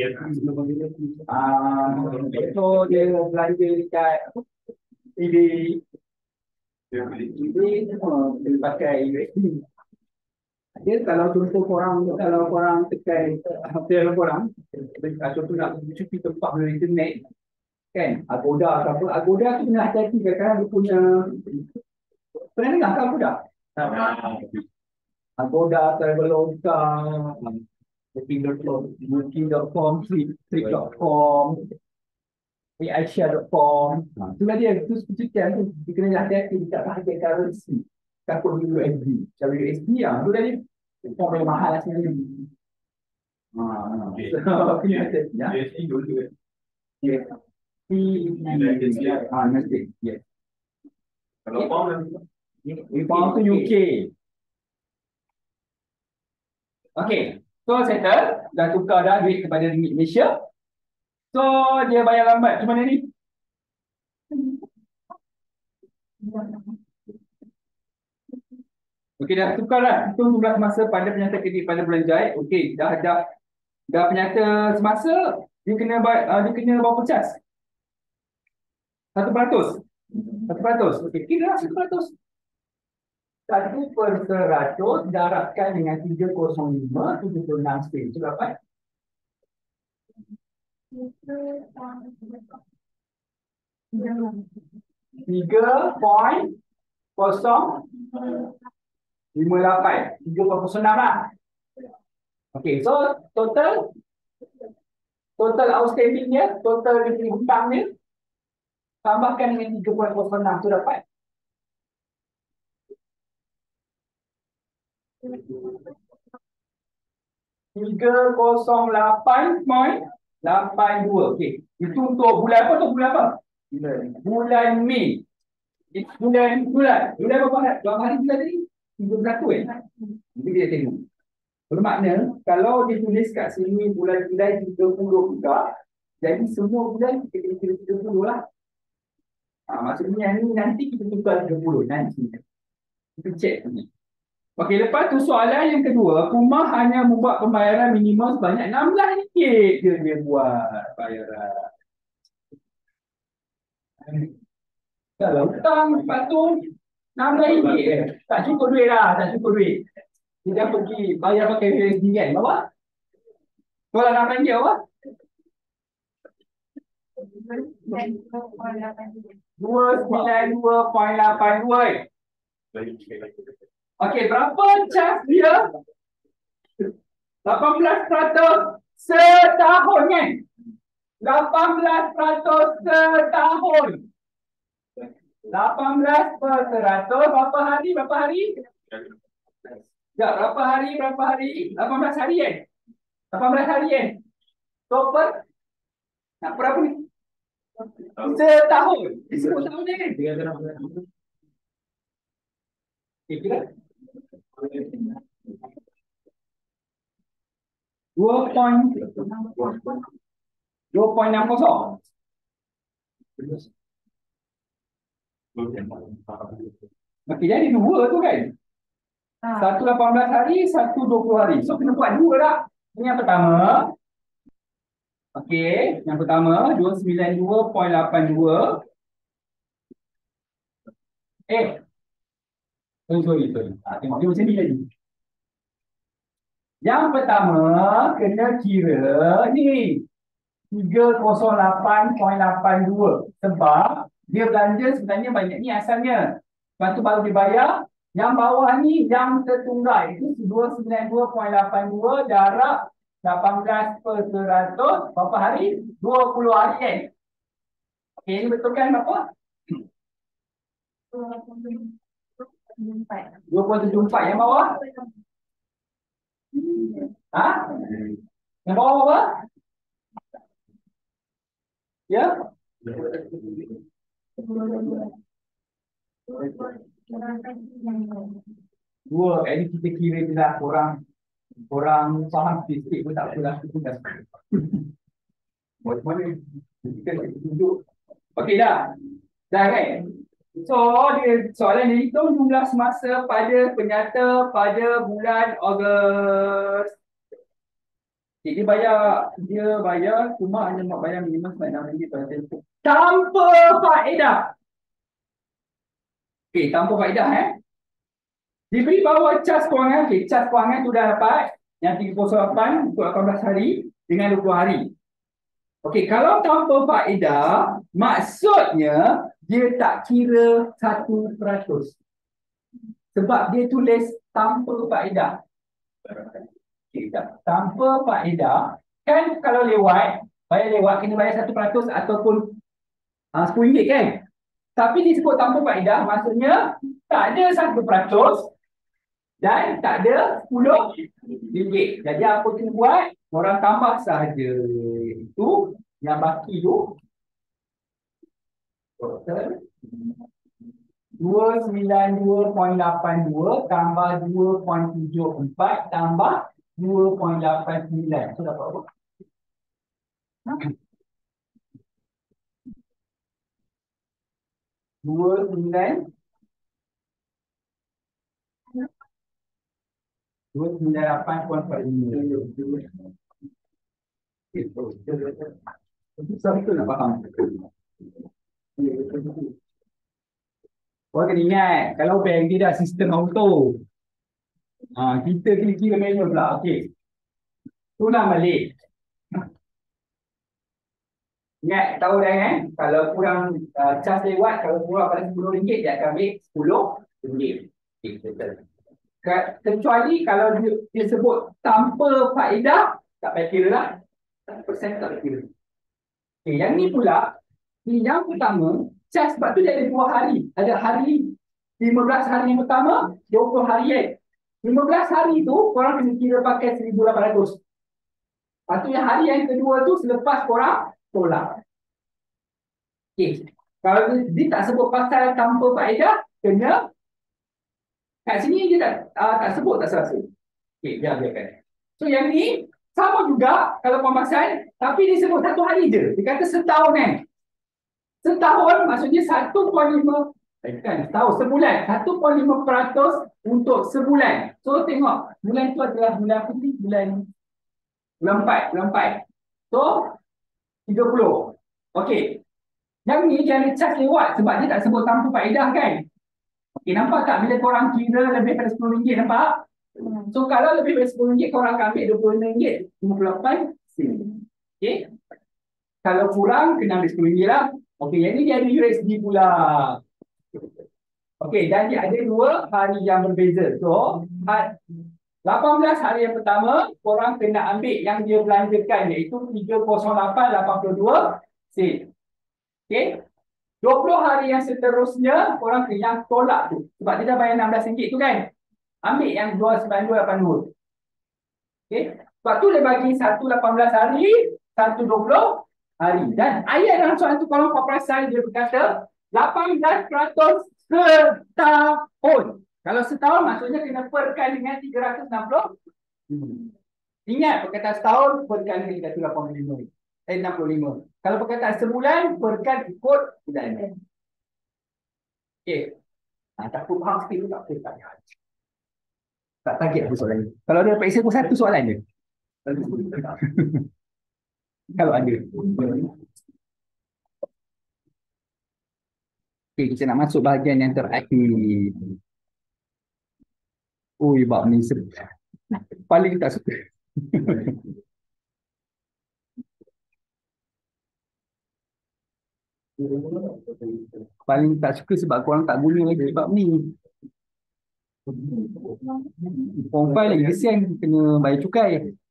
Ah, so dia belanja dekat eBay. eBay semua dia pakai U S D. Dia kalau contoh korang, kalau korang tekan hotel korang, contoh nak cuti tempat melalui internet, kan? Agoda atau apa? Agoda tu kena hati-hati kadang-kadang dia punya. Pernah dengar tak Agoda? Agoda, Traveloka, booking dot com, booking dot com, trip dot com, asia dot com. Tu lah dia, tu seperti tu. Dia kena hati-hati tak pakai currency. Takut U S D. Cara U S D lah. Tu dah dia. Form yang mahal lah sebenarnya. Haa. So, kena hati-hati lah. U S D dulu. Yes. Ah, nanti. Yes. Kalau pound Pound tu U K. Okey. So, settle. Dah tukar dah duit kepada ringgit Malaysia. So, dia bayar lambat. Macam mana ni? Okey, dah tukar dah. Hitung jumlah semasa pada penyata kredit pada bulan Julai. Okey, dah dah dah penyata semasa, dia kena uh, dia kena berapa cas? Satu peratus. Satu peratus. Okey, kira lah satu peratus. Satu per seratus darabkan dengan tiga kosong lima tujuh puluh enam sen. Itu dapat? Tiga point kosong lima lapan. Tiga kosong enam lah. Okey, so total total outstanding dia, total hutang dia tambahkan dengan tiga kosong enam tu dapat tiga kosong lapan point lapan dua. Okey, itu untuk bulan apa tu? Bulan apa? Bulan Mei. Bulan bulan bulan berapa hari? Berapa hari bulan tadi? tiga puluh satu eh. Jadi dia tengok. Bermakna kalau dia tulis kat sini bulan Julai tiga puluh juga, jadi semua bulan kita kena kira tiga puluh lah. Ha, maksudnya ni nanti kita tukar tiga puluh nanti. Kita cek ni. Okey, lepas tu soalan yang kedua, Kumar hanya membuat pembayaran minimum sebanyak enam belas ringgit je dia buat bayaran. Kalau hutang lepas tu enam belas ringgit eh. Tak cukup duit lah, tak cukup duit. Dia pergi bayar pakai U S D kan, berapa? Kalau enam belas ringgit apa? dua sembilan dua perpuluhan lapan dua. Okey, berapa cas dia? lapan belas peratus setahun kan? lapan belas peratus setahun. lapan belas per seratus berapa hari? Berapa hari? Ya, berapa hari? Berapa hari? lapan belas hari kan? lapan belas hari kan? So, per nak berapa ni? Setahun. Sepuluh tahun ni kan? Okay, kira? Dua point dua point enam kosong. Okey, jadi dua tu kan? Satu lapan belas hari, satu dua puluh hari. So, kena buat dua lah. Ini yang pertama. Okey, yang pertama dua sembilan dua perpuluhan lapan dua. Eh. Sorry, sorry, sorry. Ha, tengok dia macam ni lagi. Yang pertama kena kira ni tiga kosong lapan perpuluhan lapan dua sebab dia belanja sebenarnya banyak ni asalnya. Lepas tu baru dibayar Yang bawah ni jam tertunggal. Itu dua ratus sembilan puluh dua perpuluhan lapan dua darab lapan belas per seratus. Berapa hari? dua puluh hari kan? Okey, ini betul kan berapa? dua puluh tujuh empat. Yang bawah? Ha? Yang bawah apa? Ya? Dua. Ini kita kira je lah. Korang, korang faham sikit pun tak apalah. Itu dah. Buat mana? Kita tunjuk. Okey dah. Dah kan? So, dia, soalan dia hitung jumlah semasa pada penyata pada bulan Ogos. Okay, dia bayar, dia bayar cuma hanya nak bayar minimum sembilan puluh enam ringgit per telefon. Tanpa faedah. Okey, tanpa faedah eh. Diberi bawah cas kewangan. Okey, cas kewangan tu dah dapat. Yang tiga puluh lapan untuk lapan belas hari dengan dua puluh hari. Okey, kalau tanpa faedah, maksudnya dia tak kira satu peratus. Sebab dia tulis tanpa faedah. Okay, tanpa faedah. Kan kalau lewat, bayar lewat kena bayar satu peratus ataupun uh, sepuluh ringgit kan? Tapi disebut tanpa faedah, maksudnya tak ada satu peratus dan tak ada sepuluh ringgit. Jadi apa kena buat? Orang tambah sahaja. Itu yang baki tu total dua ratus sembilan puluh dua perpuluhan lapan dua tambah dua perpuluhan tujuh empat tambah dua perpuluhan lapan sembilan. So dapat apa? dua puluh sembilan dua ratus sembilan puluh lapan perpuluhan empat lima. Susah betul nak faham. Korang kena ingat, kalau bank dia dah sistem auto. Ha, kita kena kira manual pula. Okey. Tulang balik. Ingat, tahu dah kan? Kalau kurang uh, cas lewat, kalau kurang pada sepuluh ringgit, dia akan ambil sepuluh ringgit. Okay, betul. Kecuali kalau dia, dia sebut tanpa faedah, tak payah kira lah. satu persen tak payah kira. Okay, yang ni pula, ni yang pertama, cas sebab tu dia ada dua hari. Ada hari lima belas hari yang pertama, dua puluh hari kan. lima belas hari tu, korang kena kira pakai seribu lapan ratus. Lepas tu yang hari yang kedua tu, selepas korang tolak. Okay. Kalau dia, dia tak sebut pasal tanpa faedah, kena kat sini dia tak, uh, tak sebut tak serasa. Okay, biar biarkan. So yang ni sama juga kalau pembahasan, tapi dia sebut satu hari je. Dia kata setahun kan. Setahun maksudnya satu perpuluhan lima kan, setahun, sebulan. satu perpuluhan lima peratus untuk sebulan. So tengok, bulan tu adalah bulan apa ni? Bulan bulan empat, bulan empat. So tiga puluh. Okey. Yang ni jangan cas lewat sebab dia tak sebut tanpa faedah kan. Okey, nampak tak bila korang kira lebih daripada sepuluh ringgit, nampak? So kalau lebih daripada sepuluh ringgit, korang akan ambil dua puluh lima ringgit, lima puluh lapan sen. Okey. Kalau kurang, kena ambil sepuluh ringgit lah. Okey, yang ni dia ada U S D pula. Okey, dan dia ada dua hari yang berbeza. So, lapan belas hari yang pertama, korang kena ambil yang dia belanjakan, iaitu tiga kosong lapan lapan puluh dua sen. Okey. dua puluh hari yang seterusnya, korang kena yang tolak tu. Sebab dia dah bayar enam belas ringgit tu kan. Ambil yang dua sembilan dua lapan dua. Okey. Sebab tu dia bagi satu lapan belas hari, satu dua puluh hari. Dan ayat dalam soalan tu kalau kau perasan, dia berkata lapan belas peratus setahun. Kalau setahun maksudnya kena perkan dengan tiga ratus enam puluh. Hmm. Ingat perkataan setahun perkan dengan tiga ratus lapan puluh lima. Eh, enam puluh lima. Kalau perkataan sebulan, perkan ikut bulan. Okey. Ha, tak apa faham sikit tu tak apa. Tak, tak target apa soalan ni. Kalau dia paksa pun satu soalan je. Kalau ada. Okey, kita nak masuk bahagian yang terakhir. Ui, bab ni paling tak suka. Paling tak suka sebab korang tak guna lagi bab ni. Form five lagi kesian kena bayar cukai.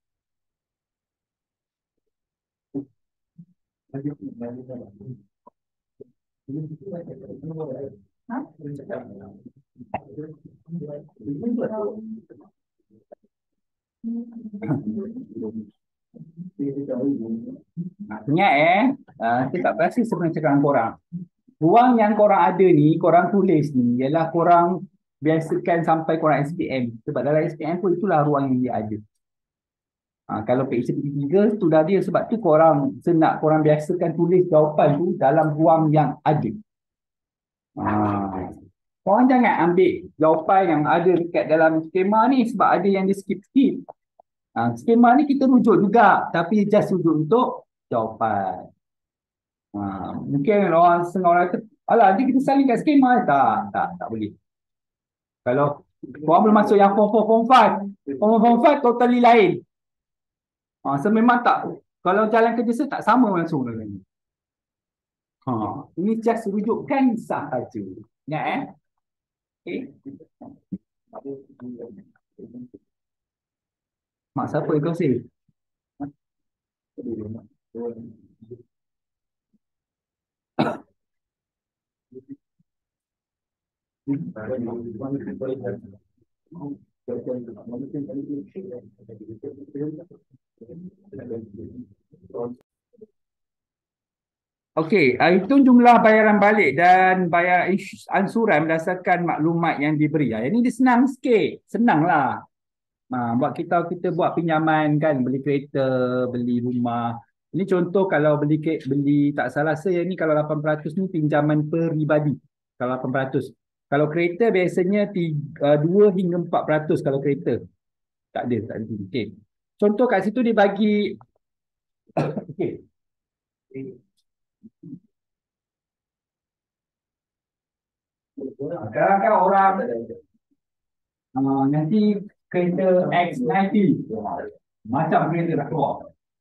Ha? Ingat eh, uh, saya tak berasa sebenarnya cakap dengan korang. Ruang yang korang ada ni, korang tulis ni, ialah korang biasakan sampai korang S P M. Sebab dalam S P M pun itulah ruang yang dia ada. Ha, kalau P H P tiga tu dah dia, sebab tu korang senak korang biasakan tulis jawapan tu dalam ruang yang ada. Ha. Korang jangan ambil jawapan yang ada dekat dalam skema ni sebab ada yang dia skip-skip. Ha, skema ni kita rujuk juga tapi just rujuk untuk jawapan. Ha, mungkin orang setengah orang kata, alah nanti kita salin kat skema. Tak, tak, tak boleh. Kalau korang belum masuk yang form four, form five, form form five totally lain. Ha, so memang tak, kalau jalan kerja saya tak sama langsung dengan ni. Ha, ini just rujukkan sahaja. Ingat eh? Okay. Mak siapa yang kongsi? Okey, uh, itu jumlah bayaran balik dan bayar ansuran berdasarkan maklumat yang diberi. Ya, ini dia senang sikit. Senanglah. Ha, buat kita kita buat pinjaman kan, beli kereta, beli rumah. Ini contoh kalau beli beli tak salah saya ni kalau lapan peratus ni pinjaman peribadi. Kalau lapan peratus. Kalau kereta biasanya tiga, dua hingga empat peratus kalau kereta. Tak ada, tak ada. Okey. Contoh kat situ dia bagi okey. Sekarang kan orang uh, nanti kereta X sembilan puluh macam kereta dah keluar.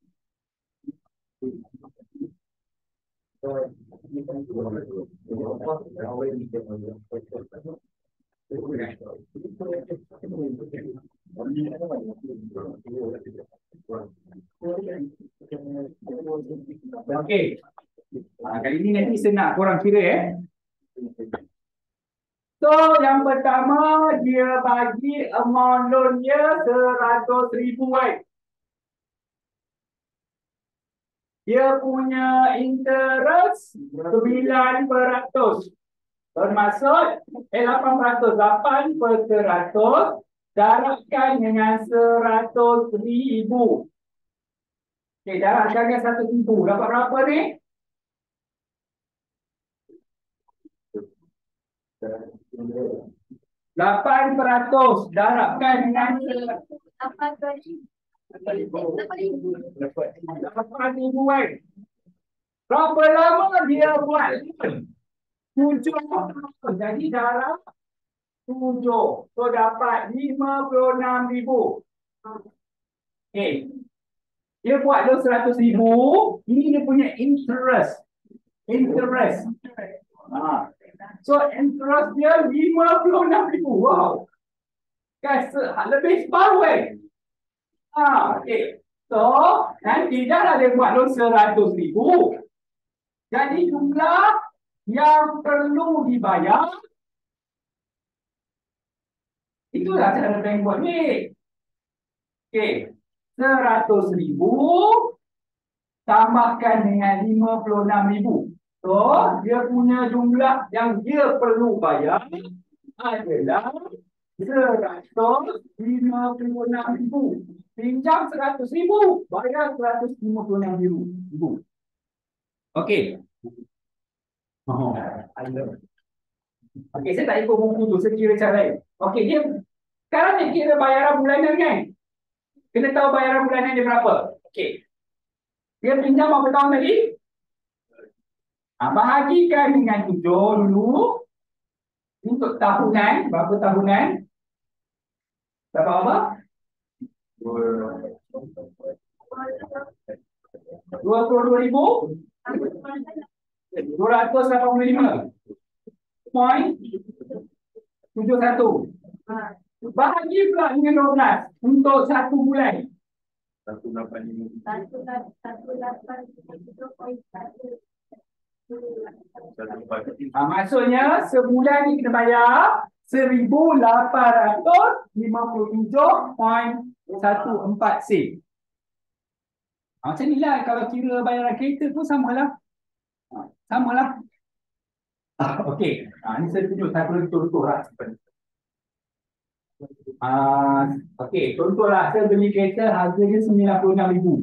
Okey. Uh, kali ni nanti saya nak korang kira eh. So, yang pertama, dia bagi amount loan dia seratus ribu eh. Dia punya interest sembilan peratus. Bermaksud, eh lapan peratus. lapan per seratus, darabkan dengan seratus ribu. Okey, darabkan dengan seratus ribu. Dapat berapa ni? lapan peratus darabkan dengan lapan ribu kan. Berapa lama dia buat? tujuh. Jadi darab tujuh. So dapat lima puluh enam ribu. Okay. Dia buat tu seratus ribu. Ini dia punya interest. Interest. Ha. So interest dia lima puluh enam ribu. Wow. Kan lebih separuh eh. Ha, okay. So nanti dah dia buat loan seratus ribu. Jadi jumlah yang perlu dibayar itulah cara bank buat ni. Okay. seratus ribu tambahkan dengan lima puluh enam ribu. So, dia punya jumlah yang dia perlu bayar adalah seratus lima puluh enam ribu. Pinjam seratus ribu, bayar seratus lima puluh enam ribu. Okey. Oh. Okey, saya tak ikut buku tu, saya kira cara lain. Okey, dia sekarang dia kira bayaran bulanan kan? Kena tahu bayaran bulanan dia berapa. Okey. Dia pinjam berapa tahun tadi? Ha, bahagikan dengan tujuh dulu. Untuk tahunan, berapa tahunan? Berapa apa? dua puluh dua ribu dua ratus lapan puluh lima point tujuh satu. Bahagi pula dengan dua belas untuk satu bulan. Satu lapan lima. Satu satu lapan tujuh point satu. Satu empat. Ha, maksudnya sebulan ni kita bayar seribu lapan ratus lima puluh tujuh perpuluhan satu empat sen. Ha, macam ni lah kalau kira bayaran kereta pun samalah. Ha, samalah. Ha, Okey. Ha, ni saya tunjuk saya perlu contoh lah. Ha, Okey, contohlah saya beli kereta harganya sembilan puluh enam ribu.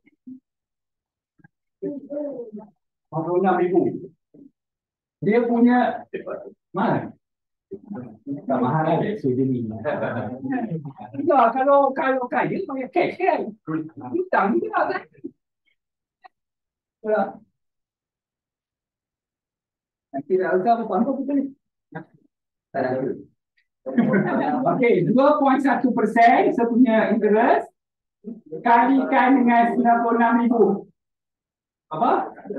sembilan puluh enam ribu. Dia punya mana? Tak mahal lah so dia ni. Tak, kalau kalau kaya pakai cash kan. Hutang ni tak kan. Ya. Nanti dah harga apa apa betul ni? Tak ada. Okey, dua perpuluhan satu persen saya punya interest kalikan dengan sembilan puluh enam ribu. Apa?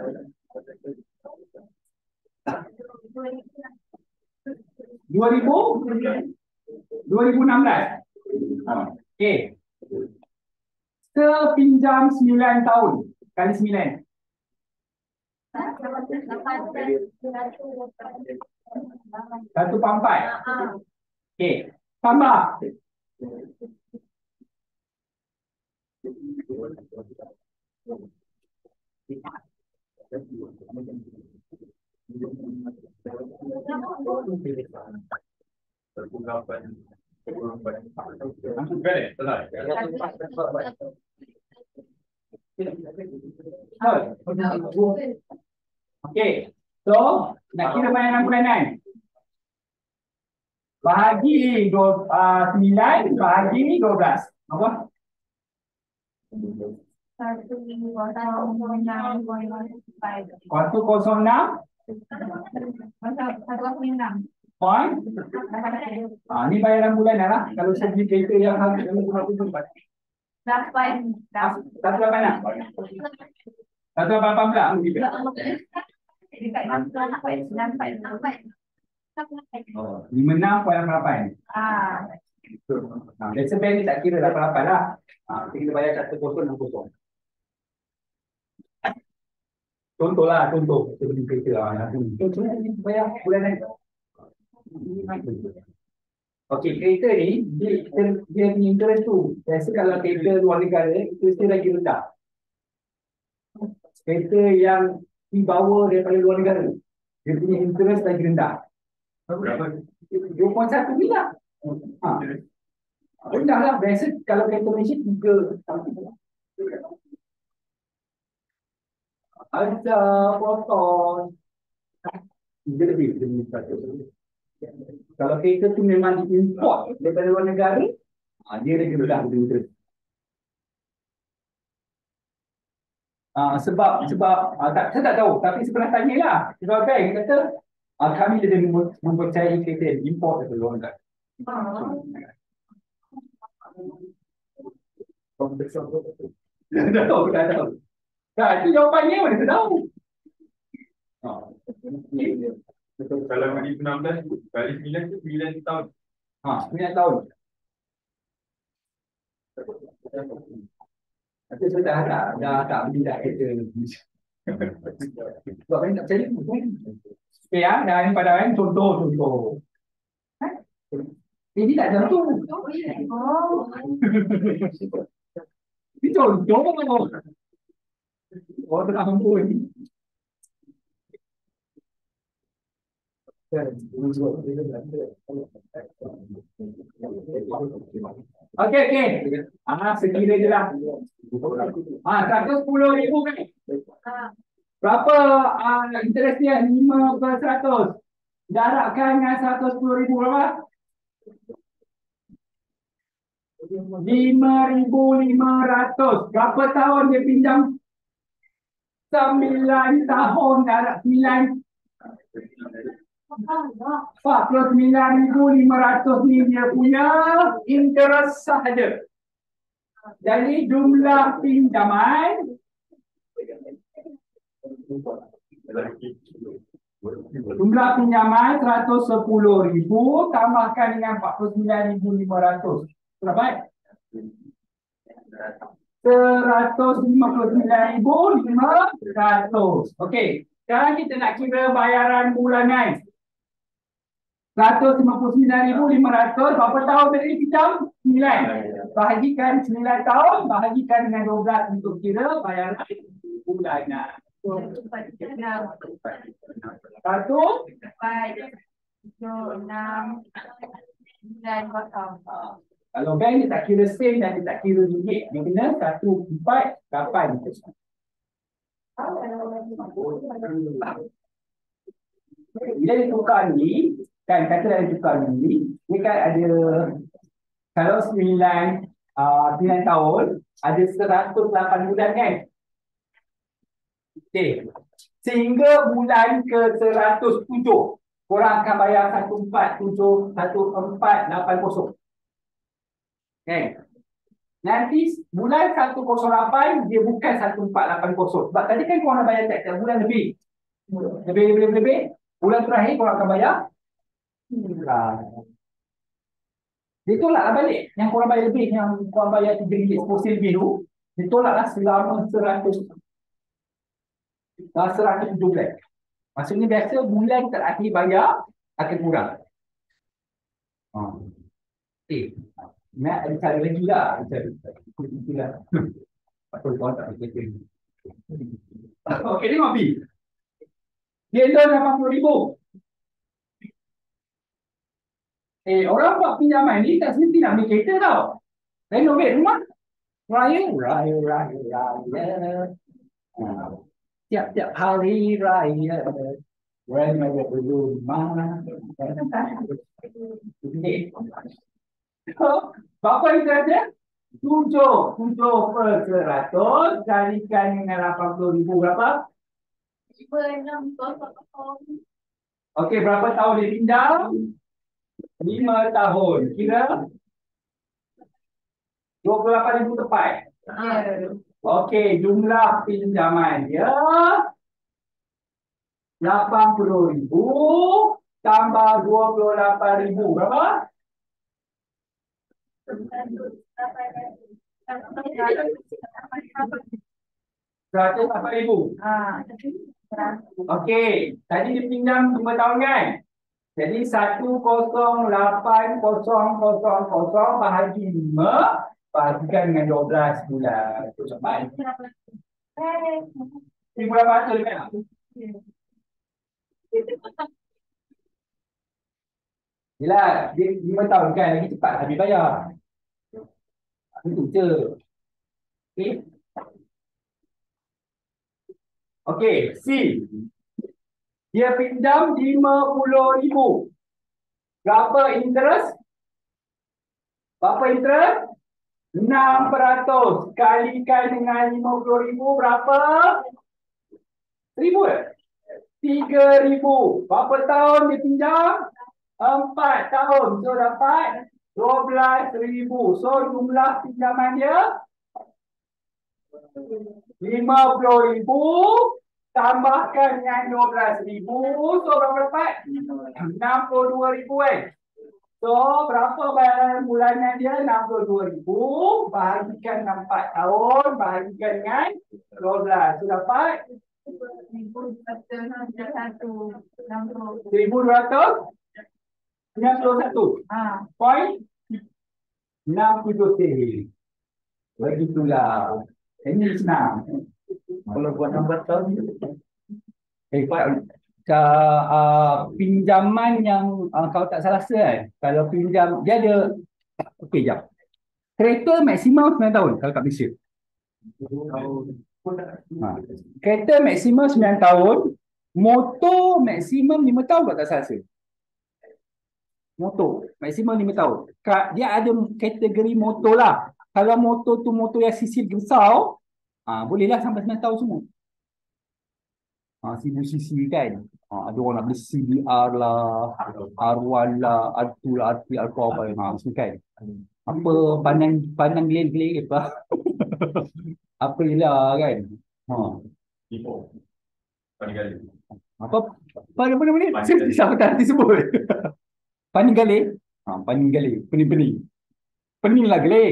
dua ribu? dua ribu enam belas. Okey. Sepinjam sembilan tahun kali sembilan. Satu pampai. Okey. Tambah. Satu lapan. Langsung kan eh? Salah. Okey. So, nak kira bayaran bulanan. Bahagi dua, uh, sembilan, bahagi dua belas. Apa? Satu kosong enam point five. Satu kosong enam Satu enam. point. Ah, ni bayaran bulanan lah. Kalau saya beli kereta yang harga Lapan. satu lapan enam. Satu lapan lapan belas. Dekat nampak nampak nampak. Oh, lima enam point lapan lapan. Ah. Ha, biasa bank ni tak kira lapan lapan lah. Ha, kita bayar satu kosong enam kosong. Contoh lah, contoh. Kita beli kereta lah. Contoh ni bayar bulanan. Okey, kereta ni, dia, dia, dia punya interest tu. Biasa kalau kereta luar negara, interest dia lagi rendah. Kereta yang dibawa daripada luar negara, dia punya interest lagi rendah. Berapa? dua perpuluhan satu miliar. Ha. Rendah lah. Biasa kalau kereta Malaysia tiga. Ada potong. Dia lebih. Dia lebih seratus. Kalau kereta tu memang diimport daripada luar negara, ha, dia lagi rendah lebih interest. Ha, sebab sebab ha, tak, saya tak tahu, tapi saya pernah tanyalah. Sebab bank kata ha, kami lebih mem- mempercayai kereta yang import daripada luar negara. Tak tahu, tak tahu. Tak, itu jawapannya mana saya tahu. Ha. Kalau dua ribu enam belas kali sembilan tu sembilan tahun. Ha, sembilan tahun. Tapi saya dah tak, dah tak beli dah kereta ni. Sebab saya tak percaya. Okey ya, dan pada lain contoh, contoh. Ini tak contoh. Oh. Ini contoh. Oh, tak ampun. Okey, okey. Ah, sekira je lah. Ah, seratus sepuluh ribu kan? Berapa ah, interest dia? lima per seratus. Darabkan dengan seratus sepuluh ribu berapa? lima ribu lima ratus. Berapa tahun dia pinjam? sembilan tahun. Darab sembilan. empat puluh sembilan ribu lima ratus ni dia punya interest sahaja. Jadi jumlah pinjaman Jumlah pinjaman seratus sepuluh ribu tambahkan dengan empat puluh sembilan ribu lima ratus. Berapa? seratus lima puluh sembilan ribu lima ratus. Okey. Sekarang kita nak kira bayaran bulanan. seratus lima puluh sembilan ribu lima ratus. Berapa tahun tadi pinjam? sembilan. Bahagikan sembilan tahun, bahagikan dengan dua belas untuk kira bayaran bulanan. Satu. Kalau bank dia tak kira sen dan dia tak kira ringgit, dia kena satu empat lapan. Bila dia tukar ni, kan kata dia tukar ni, dia kan ada, kalau sembilan, uh, sembilan tahun, ada seratus lapan bulan kan? Okey. Sehingga bulan ke seratus tujuh, korang akan bayar satu empat tujuh, satu empat lapan kosong. Okay. Nanti bulan seratus lapan dia bukan seratus empat lapan kosong. Sebab tadi kan korang bayar tiap-tiap bulan lebih. Lebih, lebih, lebih, lebih. Bulan terakhir korang akan bayar. Dia tolaklah balik. Yang korang bayar lebih, yang korang bayar tiga ringgit sepuluh sen lebih tu, dia tolaklah selama seratus seratus tujuh bulan. Maksudnya biasa bulan terakhir bayar akan kurang. Ha. Eh, nak ada cara lagi lah. Itulah. Patut korang tak boleh. Okey, ni Mafi. Dia loan lapan puluh ribu. Eh, orang buat pinjaman ni tak semesti nak beli kereta tau. Renovate rumah. Raya, raya, raya, raya. Ha. Tiap-tiap hari raya. Renovate rumah. Okay. So, berapa itu ada? Tujuh. Tujuh per seratus kalikan dengan lapan puluh ribu berapa? Okey, berapa tahun dia pinjam? Lima tahun. Kira? Dua puluh lapan ribu tepat. Okey, jumlah pinjaman dia lapan puluh ribu tambah dua puluh lapan ribu berapa? Seratus lapan ribu. Okey, tadi dia pinjam lima tahun kan? Jadi satu kosong lapan kosong kosong kosong bahagi lima bahagikan dengan dua belas bulan. Itu sampai. Seribu lapan ratus lebih tak? Yelah, dia lima tahun kan, lagi cepat habis bayar. Itu je. Okey. Okey, C. Dia pinjam lima puluh ribu. Berapa interest? Berapa interest? enam peratus. Kalikan dengan lima puluh ribu berapa? Seribu ya? tiga ribu. Berapa tahun dia pinjam? empat tahun. So dapat dua belas ribu. So jumlah pinjaman dia lima puluh ribu tambahkan dengan dua belas ribu. So berapa dapat? enam puluh dua ribu eh. So berapa bayaran bulanan dia? enam puluh dua ribu bahagikan dengan empat tahun bahagikan dengan dua belas. So dapat seribu dua ratus sembilan puluh satu. Point enam puluh tujuh. Begitulah. Ini senang. Kalau buat nombor tahun. Eh, Pak, ke, uh, pinjaman yang uh, kalau tak salah kan, kalau pinjam dia ada, okey jap. Kereta maksimum sembilan tahun kalau kat Malaysia. Ha. Kereta maksimum sembilan tahun, motor maksimum lima tahun kalau tak salah saya. Motor maksimum lima tahun. Dia ada kategori motor lah. Kalau motor tu motor yang sisi besar, ah ha, bolehlah sampai sembilan tahun semua. Ah ha, seribu cc kan. Ha, ada orang nak beli C B R lah, R satu lah, R dua lah, R tiga, R empat apa ha, semua kan. Apa pandang pandang gelen-gelen apa. Apa lah kan. Ha. Panigale. Apa? Apa nama ni? Saya siapa tak nanti sebut. Panigale. Ha, Panigale. Pening-pening. Pening lah gele.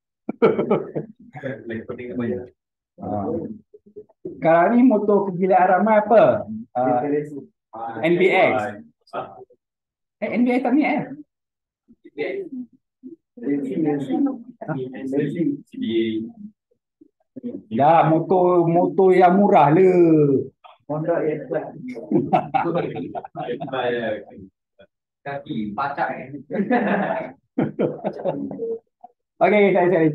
Lagi penting apa ya? Ha. Sekarang ni motor kegilaan ramai apa? Uh, N B X. Eh, N B X tak ni eh? Ya, motor motor yang murah le. Honda X-Plus. Kaki pacak eh. Okey, saya saya.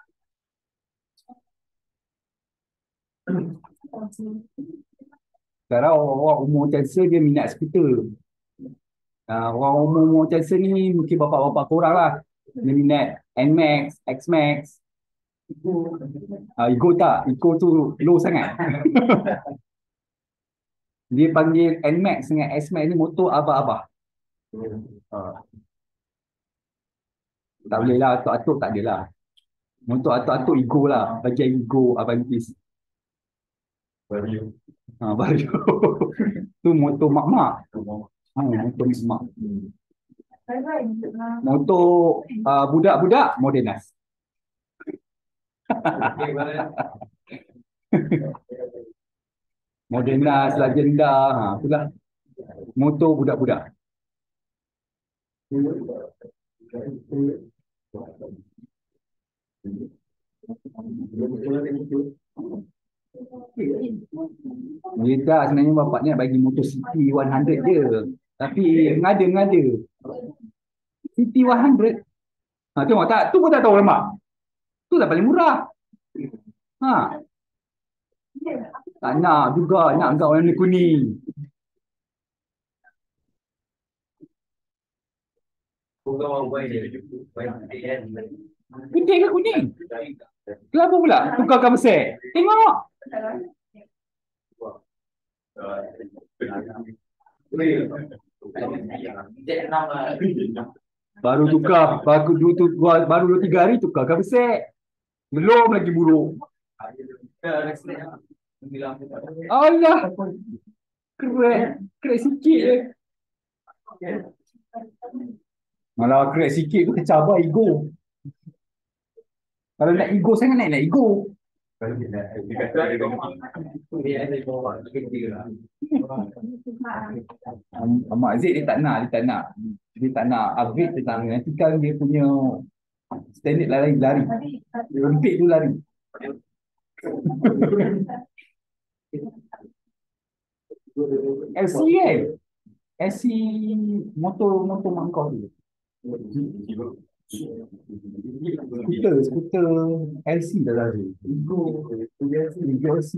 Sekarang orang umur macam saya dia minat skuter. Uh, orang umur-umur macam saya ni mungkin bapak-bapak korang lah. Dia minat N-Max, X-Max. Uh, Ego tak? Ego tu low sangat. Dia panggil N-Max dengan S-Max ni motor abah-abah. Uh. Tak boleh lah, atuk-atuk tak ada lah. Motor atuk-atuk Ego lah. Bagian Ego, Avantis. Baru. Ha, baru. Tu motor mak-mak. Ha, motor mak. Motor uh, budak-budak Modernas. Modernas, Legenda, ha, itulah. Motor budak-budak. Dia dah sebenarnya bapak ni nak bagi motor City seratus je. Tapi ngada-ngada. City seratus. Ha, tengok tak? Tu pun tak tahu lemak. Tu dah paling murah. Ha. Tak nak juga. Nak agak warna kuning. Putih ke kuning? Kenapa pula? Tukar cover set. Tengok. Baru tukar, baru dua, tu, baru dua tiga hari tukar cover set. Belum lagi buruk. Allah. Crack. Crack sikit je. Malah crack sikit tu cabar ego. Kalau nak ego sangat naik nak ego. Mak Aziz dia tak nak, dia tak nak. Dia tak nak upgrade, dia tak nak. Nanti kan dia punya standard lari, lari. Rempit tu lari. L C kan? L C motor motor mak kau tu. Skuter, skuter L C dah lari. Ego, Ego L C.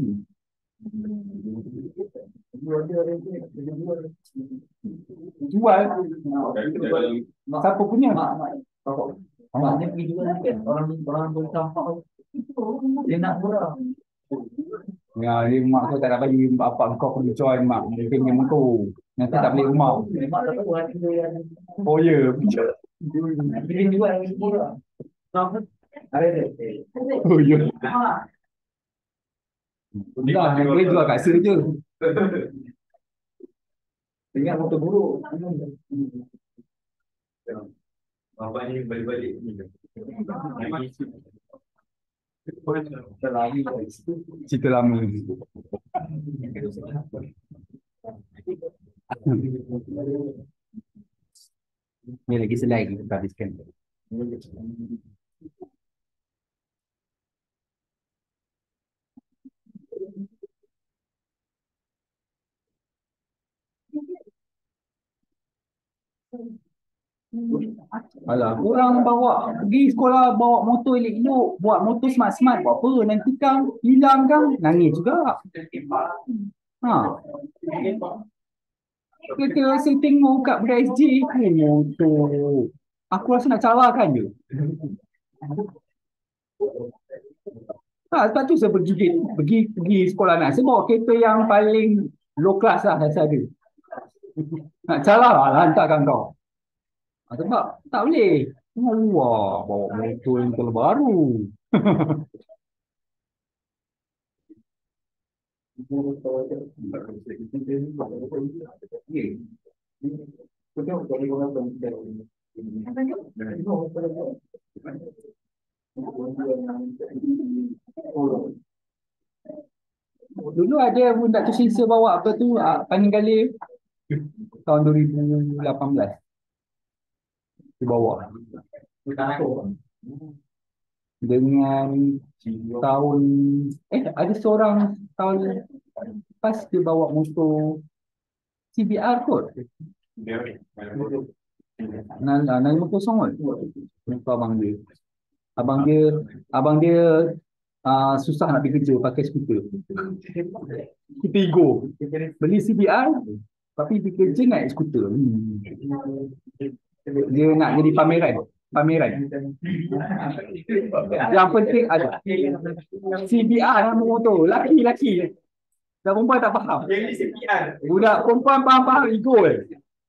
Jual. Siapa punya? Maknya pergi jual kan. Orang orang boleh campak. Dia nak murah. Ya, dia mak kau tak nak bagi bapak kau pergi join mak. Dia punya motor. Nanti tak balik rumah. Mak tak tahu hati dia yang Oh ya. dia jual yang murah. Ada dia. Oh ya. Dah, yang boleh jual kat sini je. Dengan motor buruk. Bapak ni balik-balik ni. Cerita lama. Ni lagi selai kita habiskan. Alah, korang bawa pergi sekolah bawa motor elok-elok, buat motor smart-smart buat apa? Nanti kan hilang kan nangis juga. Ha. Kita rasa tengok kat budak S J oh, motor. Aku rasa nak calahkan je. Ha, sebab tu saya pergi pergi pergi sekolah nak. Saya bawa kereta yang paling low class lah saya ada. Nak calah lah hantarkan kau. Ha, sebab tak boleh. Wah, bawa motor yang terbaru. Dulu ada pun Datuk Sisa bawa apa tu, ah, Paning Galih tahun dua ribu lapan belas. Dia bawa dengan tahun eh ada seorang tahun pas dia bawa motor C B R kot. Nan nan motor song kot. Nampak abang dia. Abang dia abang dia uh, susah nak pergi kerja pakai skuter. Kita ego. Beli C B R tapi pergi kerja naik skuter. Hmm. Dia nak jadi pameran. Pameran. Yang penting ada C B R nama motor. Laki-laki. Dah perempuan tak faham. Yang ni C P R. Budak perempuan faham-faham ego je.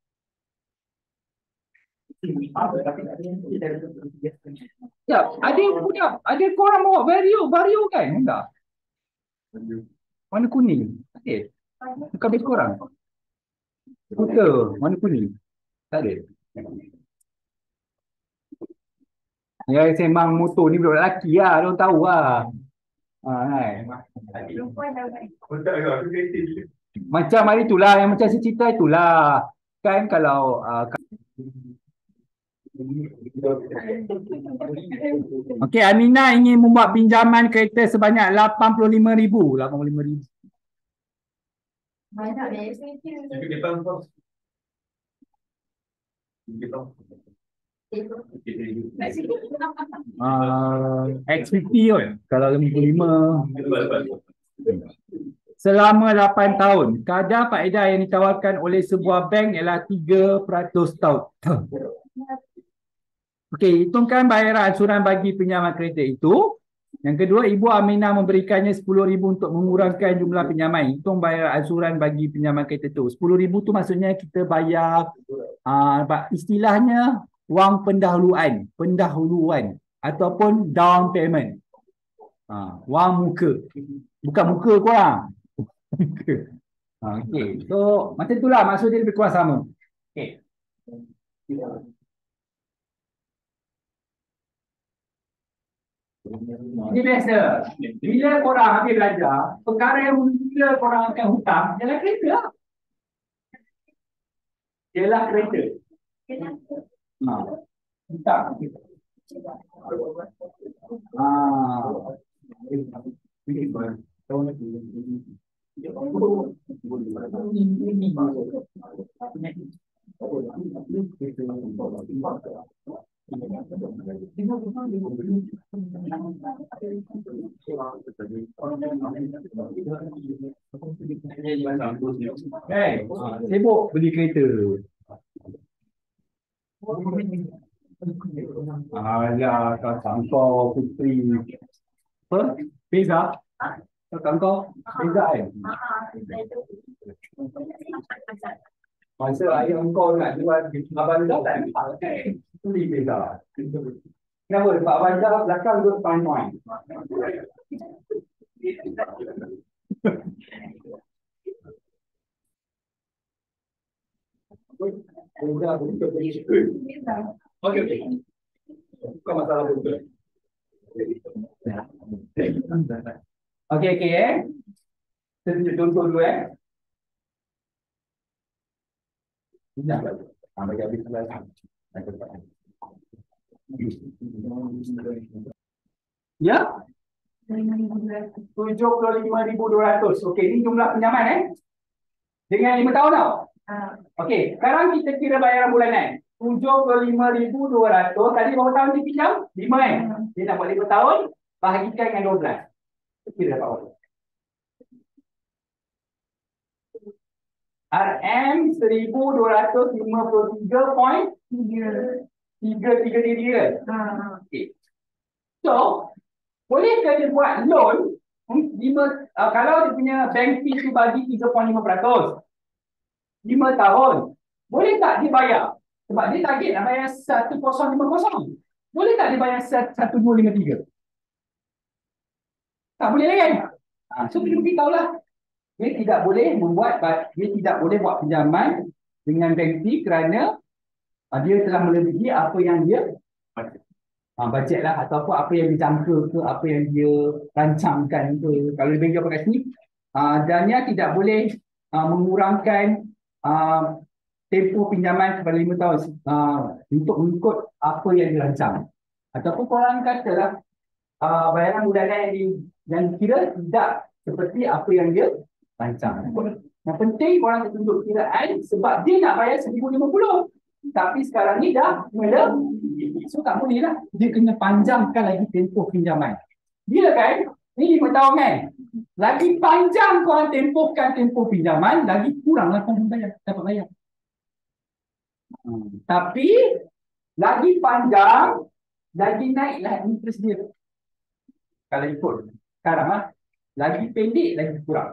Ya, ada budak, ada korang bawa Vario, Vario kan? Enggak. Warna kuning. Okey. Bukan beg korang. Skuter warna kuning. Tak ada. Ya, sembang motor ni budak lelaki lah, dia tahu lah. Ha, kan? Macam hari itulah, yang macam saya cerita itulah. Kan kalau uh, Okey, Aminah ingin membuat pinjaman kereta sebanyak lapan puluh lima ribu. lapan puluh lima ribu. Banyak deh. Uh, X lima puluh kot. Kalau lima puluh lima. Selama lapan tahun, kadar faedah yang ditawarkan oleh sebuah bank ialah tiga peratus tahun. Okey, hitungkan bayaran ansuran bagi pinjaman kereta itu. Yang kedua, Ibu Aminah memberikannya sepuluh ribu untuk mengurangkan jumlah pinjaman. Hitung bayaran ansuran bagi pinjaman kereta itu. sepuluh ribu tu maksudnya kita bayar uh, istilahnya wang pendahuluan, pendahuluan ataupun down payment. Uh, wang muka. Bukan muka korang. Muka. Uh, Okey, so macam itulah maksud dia lebih kurang sama. Okey. Ini biasa. Bila korang habis belajar, perkara yang mula korang akan hutang ialah kereta lah. Ialah kereta. Ha. Hutang. Hey, sibuk beli kereta. Alah, kakak kau Putri. Apa? Beza? Kakak kau? Beza kan? Masa ayah kau nak jual abang dah tak nampak. Beli Beza. Kenapa? Sebab abang dah belakang duduk point-point. Okey, okey. Bukan masalah betul. Okey, okey eh. Saya tunjuk contoh dulu eh. Dah. Ah, bagi habis sebelah. Ya? tujuh puluh lima ribu dua ratus. Okey, ini jumlah pinjaman eh. Dengan lima tahun tau. Okey, sekarang kita kira bayaran bulanan. tujuh puluh lima ribu dua ratus. Tadi berapa tahun dia pinjam? lima eh. Dia nak buat lima tahun, bahagikan dengan dua belas. Kira dapat berapa? R M seribu dua ratus lima puluh tiga tiga tiga tiga tiga. Okey. So, bolehkah dia buat loan lima, uh, kalau dia punya bank fee tu bagi tiga perpuluhan lima peratus lima tahun, boleh tak dia bayar? Sebab dia target nak bayar satu kosong lima kosong. Boleh tak dia bayar satu dua lima tiga? Tak boleh kan? Ha, so kita beritahu lah. Dia tidak boleh membuat, dia tidak boleh buat pinjaman dengan bank fee kerana uh, dia telah melebihi apa yang dia uh, bajet lah, ataupun apa yang dijangka ke, apa yang dia rancangkan ke. Kalau lebih jauh kat sini, uh, dan dia tidak boleh uh, mengurangkan uh, tempoh pinjaman kepada lima tahun uh, untuk mengikut apa yang dirancang. Ataupun korang katalah uh, bayaran bulanan yang, di, yang kira tidak seperti apa yang dia rancang. Yang penting korang tunjuk kiraan sebab dia nak bayar seribu lima puluh. Tapi sekarang ni dah mula, so tak boleh lah. Dia kena panjangkan lagi tempoh pinjaman. Bila kan? Ni lima tahun kan? Lagi panjang korang tempohkan tempoh pinjaman, lagi kuranglah korang bayar, dapat bayar. Hmm. Tapi lagi panjang, lagi naiklah interest dia. Kalau ikut sekarang lah, lagi pendek, lagi kurang.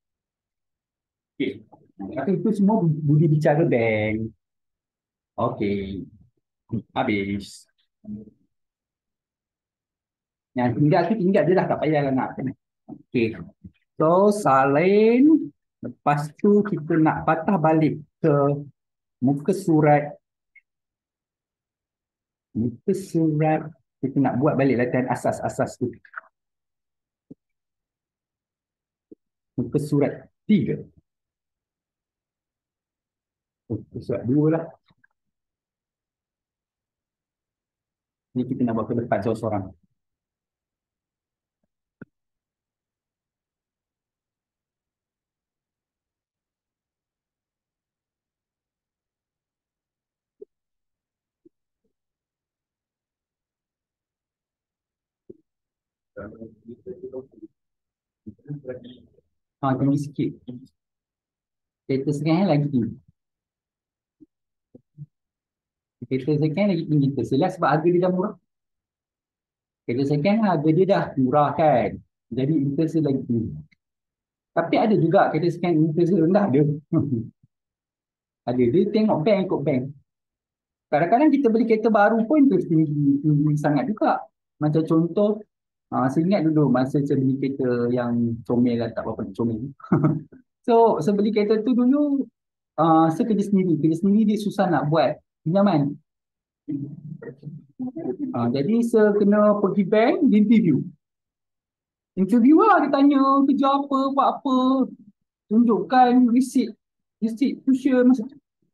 Okey. Tapi itu semua budi bicara bank. Okey. Habis. Yang tinggal tu tinggal dia dah tak payah nak. Okey. So salin. Lepas tu kita nak patah balik ke muka surat. Muka surat. Kita nak buat balik latihan asas-asas tu. Muka surat tiga. Muka surat dua lah. Ni kita nak buat ke depan seorang-seorang. Ha, tinggi sikit. Kereta second hand lagi tinggi. Kereta second hand lagi tinggi. Terselah sebab harga dia dah murah. Kereta second hand harga dia dah murah kan. Jadi interest dia lagi tinggi. Tapi ada juga kereta second hand interest dia rendah ada. Ada. Dia tengok bank ikut bank. Kadang-kadang kita beli kereta baru pun interest tinggi, tinggi sangat juga. Macam contoh, uh, saya ingat dulu masa saya beli kereta yang comel lah, tak apa-apa comel. So, saya beli kereta tu dulu, uh, saya kerja sendiri. Kerja sendiri dia susah nak buat pinjaman. Uh, jadi, saya kena pergi bank, dia interview. Interview lah, dia tanya kerja apa, buat apa. Tunjukkan receipt, receipt tuition masa tu.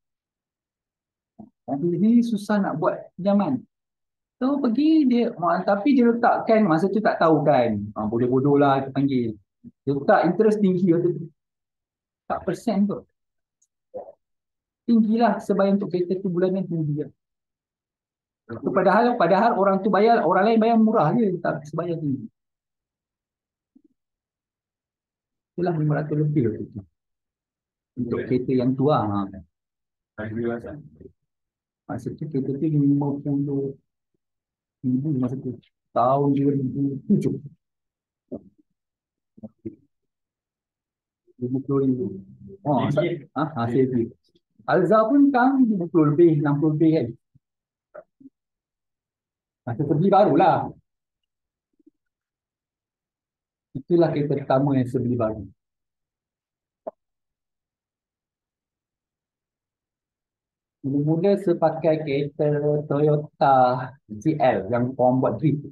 Jadi, susah nak buat pinjaman. So, pergi dia, tapi dia letakkan, masa tu tak tahu kan. Uh, bodoh-bodoh lah, dia panggil. Dia letak interest tinggi waktu tu. Tak persen tu. Tinggilah sebayang untuk kereta tu bulanan tinggi lah. So, padahal padahal orang tu bayar, orang lain bayar murah je, tak sebayang tinggi. Itulah lima ratus lebih waktu tu. Untuk kereta yang tua. Ha. Masa tu kereta tu lima puluh ribu masa tu. Tahun dua ribu tujuh. lima puluh ribu. Oh, ah, hasil tu. Alza pun kan lima puluh lebih, enam puluh lebih kan. Masa beli barulah. Itulah kereta pertama yang saya beli baru. Mula-mula saya pakai kereta Toyota G L yang orang buat drift.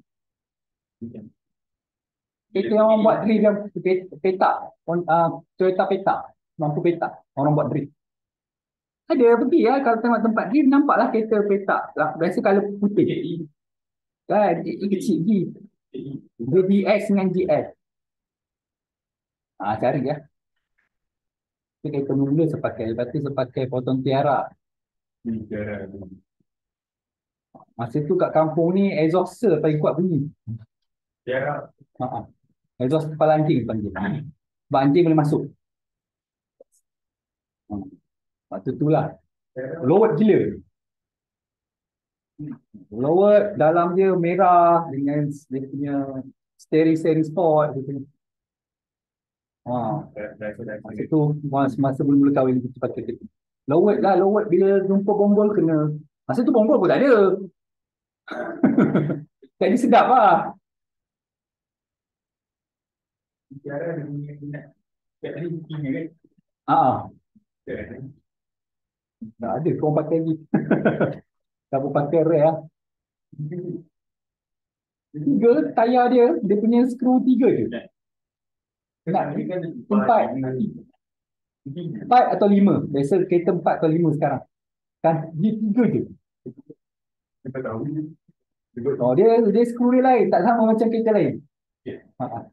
Kereta yang orang buat drift yang petak, uh, Toyota petak, mampu petak, orang buat drift. Ada pergi lah kalau tengok tempat drift, nampaklah kereta petak. Biasa kalau putih. Kan, dia kecil G. Dia D X dengan G L. Ah, cari ya. Itu kereta mula saya pakai. Lepas tu saya pakai potong tiara. Masa tu kat kampung ni exhauster paling kuat bunyi. Tiara. Ha. Exhaust kepala anjing panggil. Sebab anjing boleh masuk. Ha. Waktu tu lah. Lowet gila. Lowet dalam dia merah dengan dia punya steering-steering sport. Gitu. Ha. Masa tu masa, masa mula-mula kahwin kita pakai kereta. Lowet lah, lowet bila jumpa bonggol kena. Masa tu bonggol pun tak ada. Jadi sedap lah. Tiara ada bunyi minat. Tadi tiga kan? Ah, tak ada kau pakai ni. Tak boleh pakai rare lah. Tiga tayar dia, dia punya skru tiga je. Nak empat. Empat atau lima. Biasa kereta empat atau lima sekarang. Kan dia tiga je. Kita tahu. Oh, dia dia skru dia lain, tak sama macam kereta lain. Ha. Ha.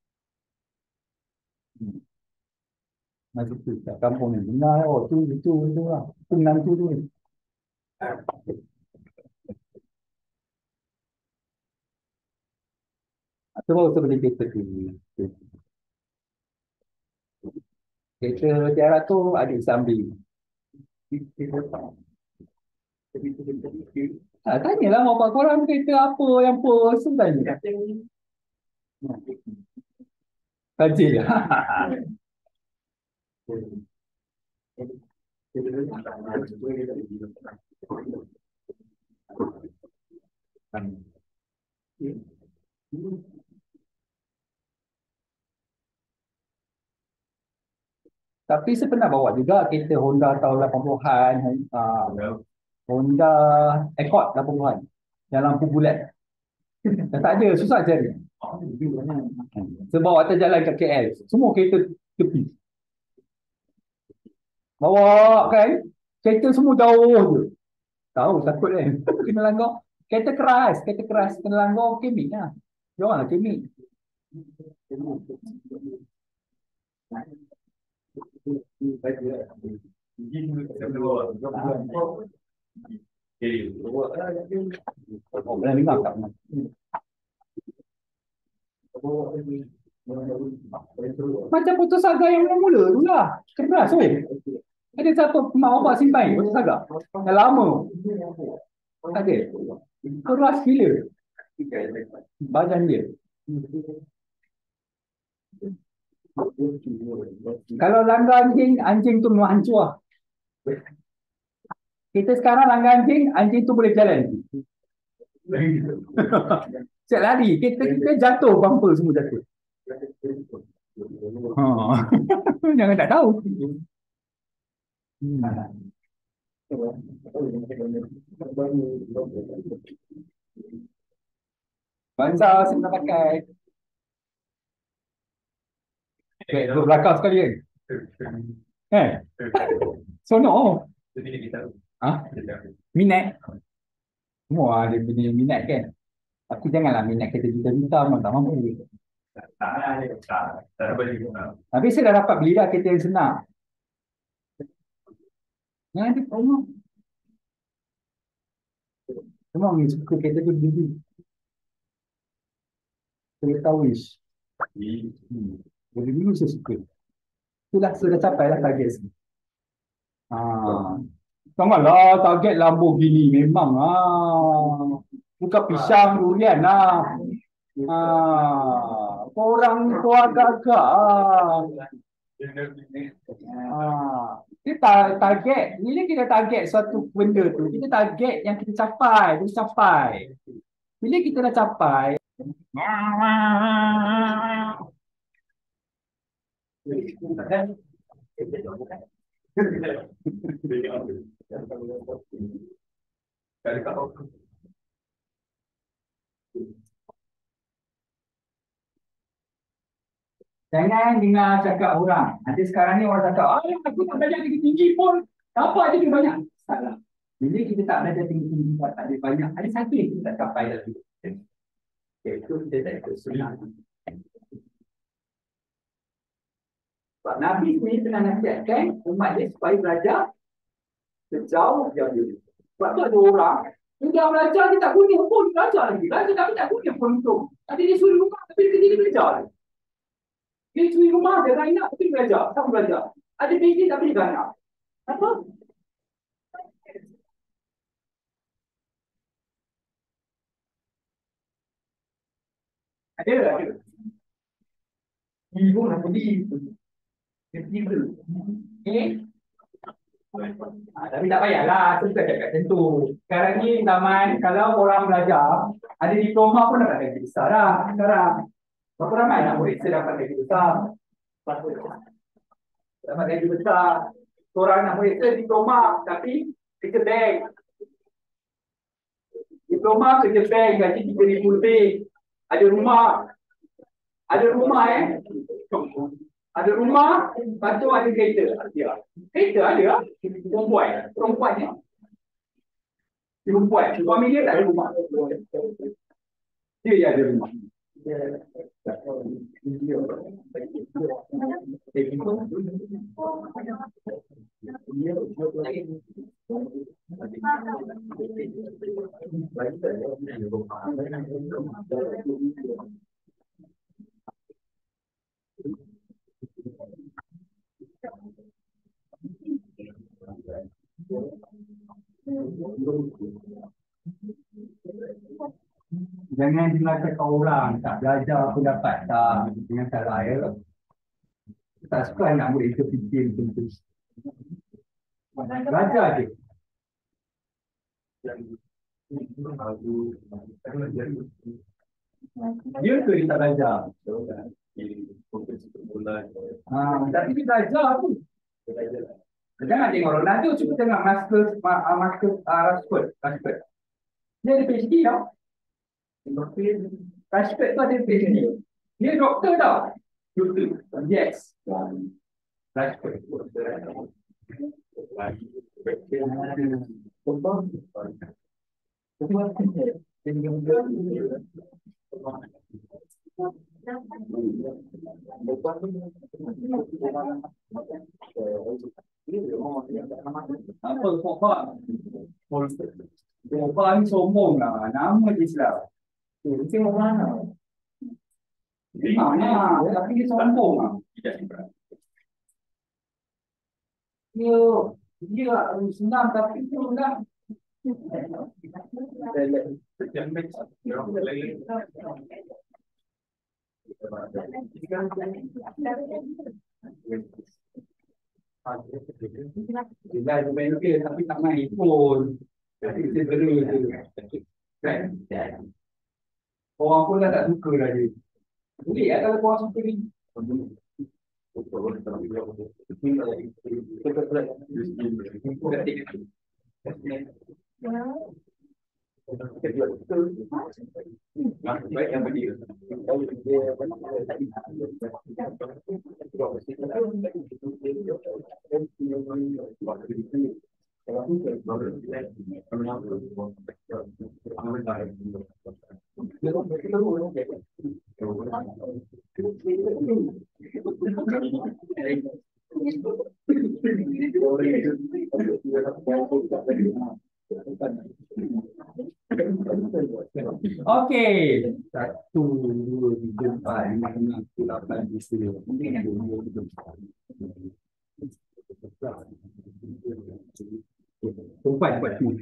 Hmm. Masih tu kat kampung ni. Benar oh tu itu tu lah. Tu menantu tu ni. Tu baru seperti kereta tu. Kereta Tiara tu adik sambil. Ha, tanyalah bapak korang kereta apa yang apa sebenarnya. Tajil. Tapi saya pernah bawa juga kereta Honda tahun lapan puluhan, uh, Honda Accord lapan puluhan yang lampu bulat. Dah tak ada, susah cari. Saya bawa atas jalan kat K L, semua kereta tepi. Bawa kan, kereta semua jauh je. Tahu takut kan, kena langgar. Kereta keras, kereta keras, kena langgar kemik lah. Dia orang lah kemik. Oh, pernah dengar tak? Macam putus saga yang mula-mula tu lah. Keras weh. Ada siapa mak bapak simpan putus saga? Dah lama. Tak ada. Keras gila. Badan dia. Kalau langgar anjing, anjing tu memang hancur lah. Kita sekarang langgar anjing, anjing tu boleh jalan. Siap lari, kita kita jatuh, bumper semua jatuh. Ha. Jangan tak tahu. Hmm. Bansa saya pernah pakai. Okay, duduk belakang sekali kan? Eh? Sonok. Ha? Minat. Semua ada punya minat kan? Tapi janganlah minat kereta juta-juta memang tak mampu. Tapi saya dah dapat beli dah kereta yang senang. Yang ada promo. Semua orang suka kereta tu beli. Kereta Wish. Hmm. Dari dulu saya suka. Itulah sudah capai lah target sini. Ah. Janganlah target Lamborghini memang ah. Bukan pisang durian lah. Ah. Korang tu agak-agak ah. Ah. Kita target, bila kita target suatu benda tu, kita target yang kita capai, kita capai. Bila kita dah capai, jangan dengar cakap orang. Nanti sekarang ni orang cakap, ah, aku tak belajar tinggi-tinggi pun, dapat ada banyak. Salah. Bila kita tak belajar tinggi-tinggi, tak ada banyak, ada satu yang kita tak capai dalam hidup. Iaitu kita tak ikut sunnah. Sebab Nabi sendiri pernah nasihatkan umat dia supaya belajar sejauh yang dia. Sebab tu ada orang, dia dah belajar, dia tak guna pun, belajar lagi. Belajar tapi tak guna pun untuk. Tadi dia suruh rumah, tapi dia dia belajar. Dia curi rumah, dia tak nak, tapi belajar. Tak belajar. Ada bisnes, tapi dia tak nak. Apa? Ada, ada. Ibu nak pergi. Dia tiba. Okay. Ha, tapi tak payahlah. Itu bukan cakap tentu. Sekarang ni zaman, kalau orang belajar, ada diploma pun dapat gaji besar lah. Sekarang. Berapa ramai nak murid saya dapat gaji besar? Dapat gaji besar. Seorang nak periksa diploma tapi kerja bank. Diploma kerja bank gaji tiga ribu lebih. Ada rumah. Ada rumah eh. Ada rumah, lepas tu ada kereta. Kereta ada. Perempuan. Perempuan ni. Perempuan. Suami dia tak ada rumah. Dia yang ada rumah. Jangan dengar orang tak belajar apa dapat tak dengan salah ya. Tak suka anak murid itu fikir betul. Belajar je. Dia tu dia tak belajar. Ha, tapi dia belajar tu. Jangan tengok Ronaldo, cuba tengok Marcus Marcus Rashford. Rashford. Dia ada PhD tau. Rashford tu ada PhD. Dia doktor tau. Doktor. Yes. Rashford. Apa Pogba? Pogba ni sombong lah. Nama dia silap. Dia mana? Dia mana? Tapi dia sombong lah. Dia dia senang tapi tu lah. Dia dah main dia tapi tak main pun. Jadi dia berdua tu. Kan? Orang pun dah tak suka dah dia. Boleh ya kalau orang suka ni. Baik yang berdiri. Okey. Satu, dua, tiga, empat, lima, enam, tujuh, lapan, sembilan. Empat, empat tu.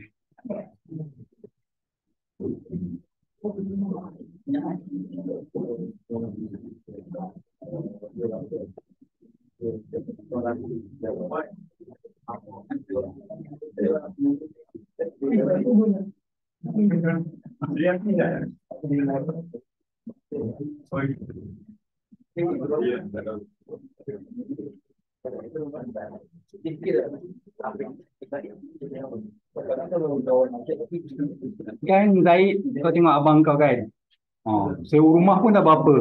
Kan Zaid, kau tengok abang kau kan, oh, sewa rumah pun dah berapa.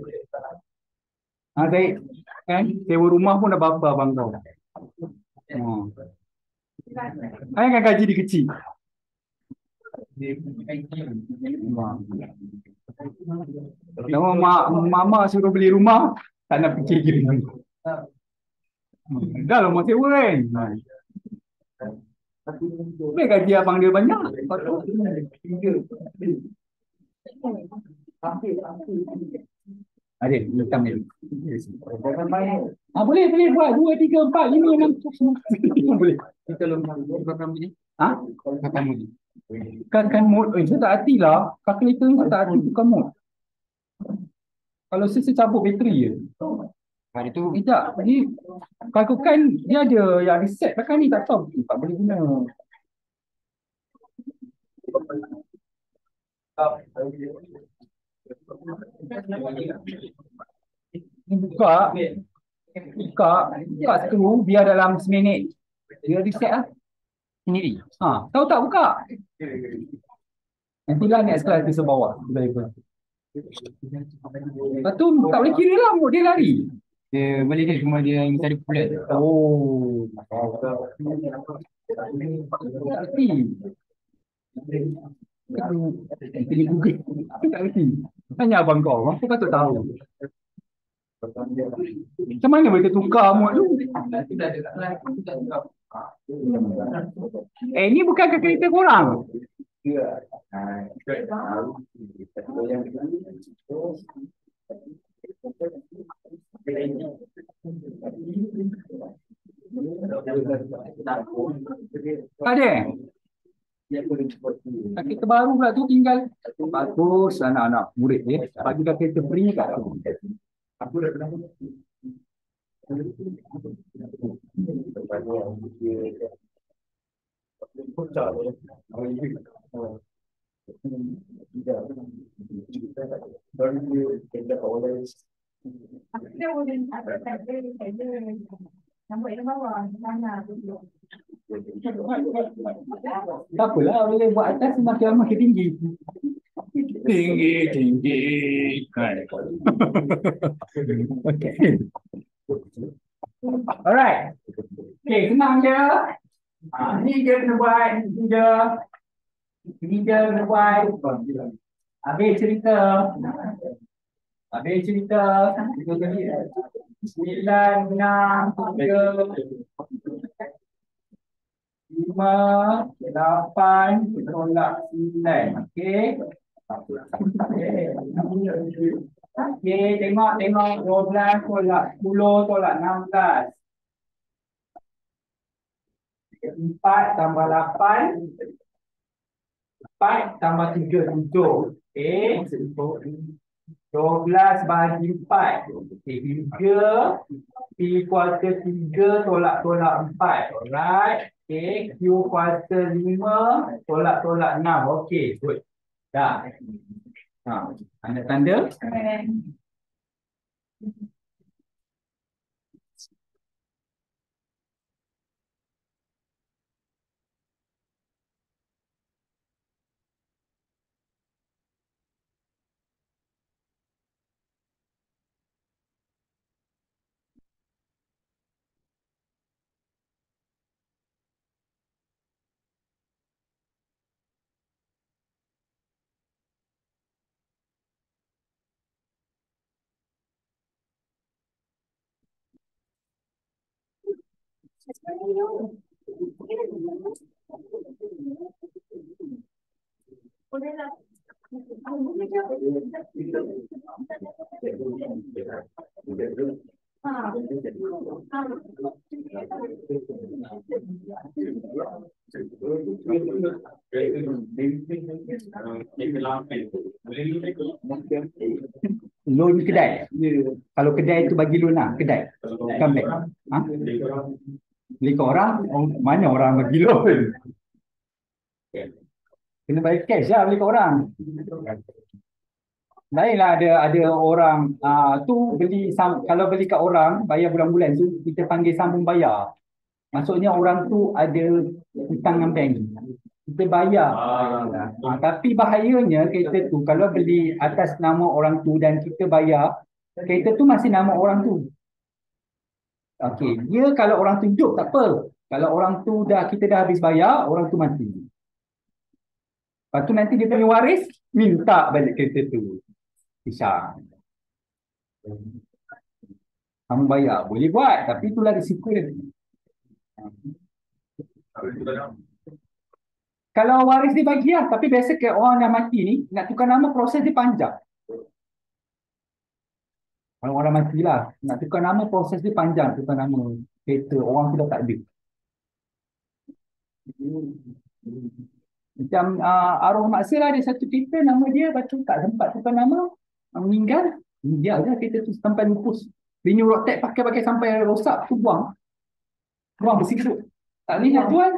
Ha Zaid, kan sewa rumah pun dah berapa abang kau. Oh. Ayah kan gaji dia kecil. Kalau mak mama suruh beli rumah, tak nak fikir gini. Dah lah mau sewa kan. Baik gaji abang dia banyak. Ada letak ni. Ah boleh boleh buat dua tiga empat lima enam tujuh boleh. Kita lompat berapa bunyi? Ha? Berapa bunyi? Kan kan mod eh saya tak hatilah. Kalkulator ni saya tak hati bukan mod. Kalau saya, saya cabut bateri je. Hari tu tidak. Ni kalau kan dia ada yang reset belakang ni tak tahu tak boleh guna. Ni buka Buka, buka skru biar dalam seminit dia reset lah sendiri. Ha, tahu tak buka? Nantilah next class dia bawah. Lepas tu tak boleh kira lah mood dia lari. Dia boleh dia cuma dia yang cari pulat. Oh. Tapi Nanti dia Google. Aku tak reti. Tanya abang kau. Aku patut tahu. Macam mana boleh tukar mood tu? Eh, ni bukan kereta korang. Ada? Kereta baru pula tu tinggal. Bagus anak-anak murid ya. Bagikan kereta free kat aku. Aku dah kenal. Kita boleh ada ada ada nampak yang bawah mana tu. Tak apalah, boleh buat atas semakin lama makin tinggi. Tinggi, tinggi. Okay. Alright. Okay, senang je. Ha, ni je kena buat, ni je. Ni je kena buat. Habis cerita. Habis cerita. Sembilan, enam, tiga, lima, lapan, tolak sembilan. Okey. Okey, tengok, tengok. Dua belas tolak sepuluh, tolak enam belas. Empat tambah lapan. Empat tambah tiga, tujuh. Okey. Dua belas bagi empat. Okey, tiga. P kuarter tiga tolak-tolak empat. Alright. Okey, Q kuarter lima tolak-tolak enam. Okey, good. Dah. Ha, tanda-tanda. Bolehlah. Loan kedai. Kalau kedai tu bagi loan lah, kedai. Bukan bank. Ha? Beli ke orang, oh, mana orang bagi loan? Kena bayar cash lah beli ke orang. Lainlah ada ada orang uh, tu beli kalau beli kat orang bayar bulan-bulan tu kita panggil sambung bayar. Maksudnya orang tu ada hutang dengan bank. Kita bayar. Ah. Uh, tapi bahayanya kereta tu kalau beli atas nama orang tu dan kita bayar, kereta tu masih nama orang tu. Okey, dia kalau orang tu hidup tak apa. Kalau orang tu dah kita dah habis bayar, orang tu mati. Lepas tu nanti dia punya waris minta balik kereta tu. Pisang. Kamu bayar, boleh buat, tapi itulah risiko dia. Kalau waris dia bagi lah, tapi biasa ke orang dah mati ni, nak tukar nama proses dia panjang. Kalau orang dah mati lah, nak tukar nama proses dia panjang, tukar nama kereta, orang tu dah tak ada. Macam uh, arwah maksa lah, ada satu kereta nama dia, lepas tu tak sempat tukar nama, meninggal, dia je kereta tu sampai lupus. Renew road tax pakai-pakai sampai rosak, tu buang. Buang bersisuk. Tak boleh nak jual.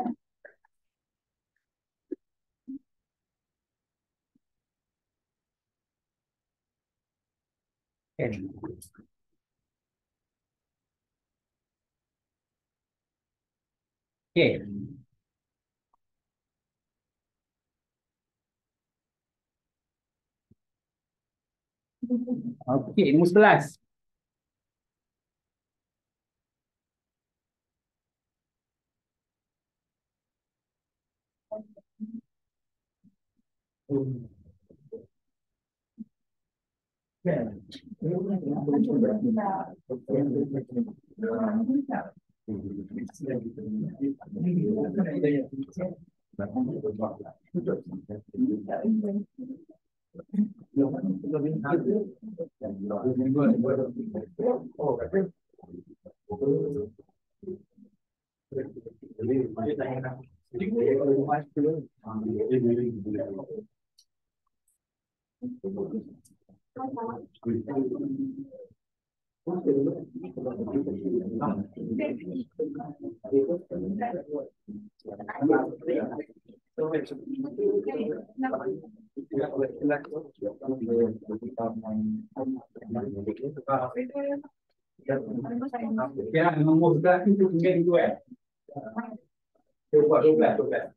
Okey. Okey, nombor sebelas. Ya, nombor sebelas itu tinggal itu eh. Buat dua belas, dua belas.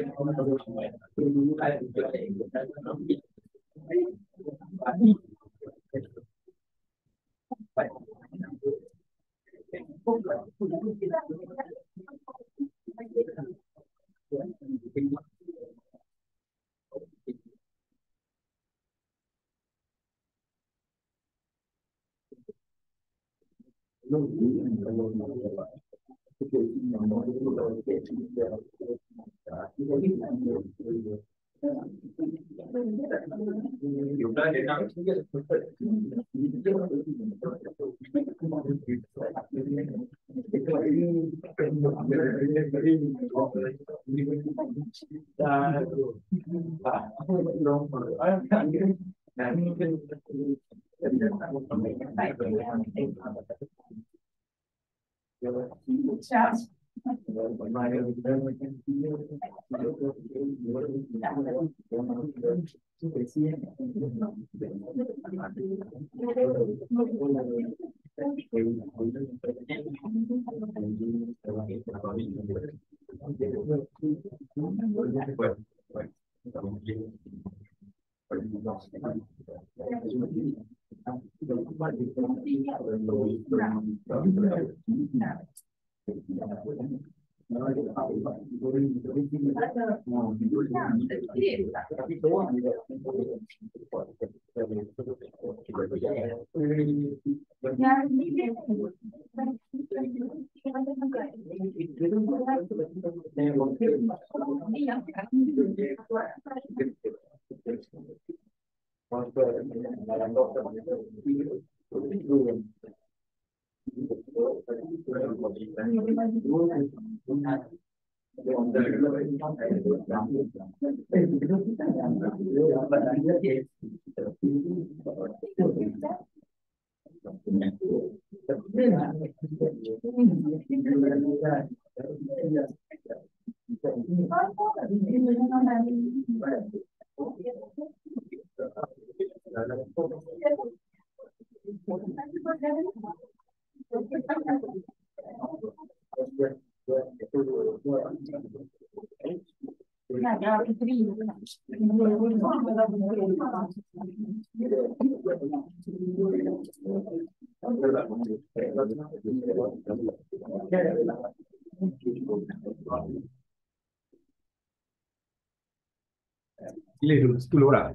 Pilih dulu sepuluh orang.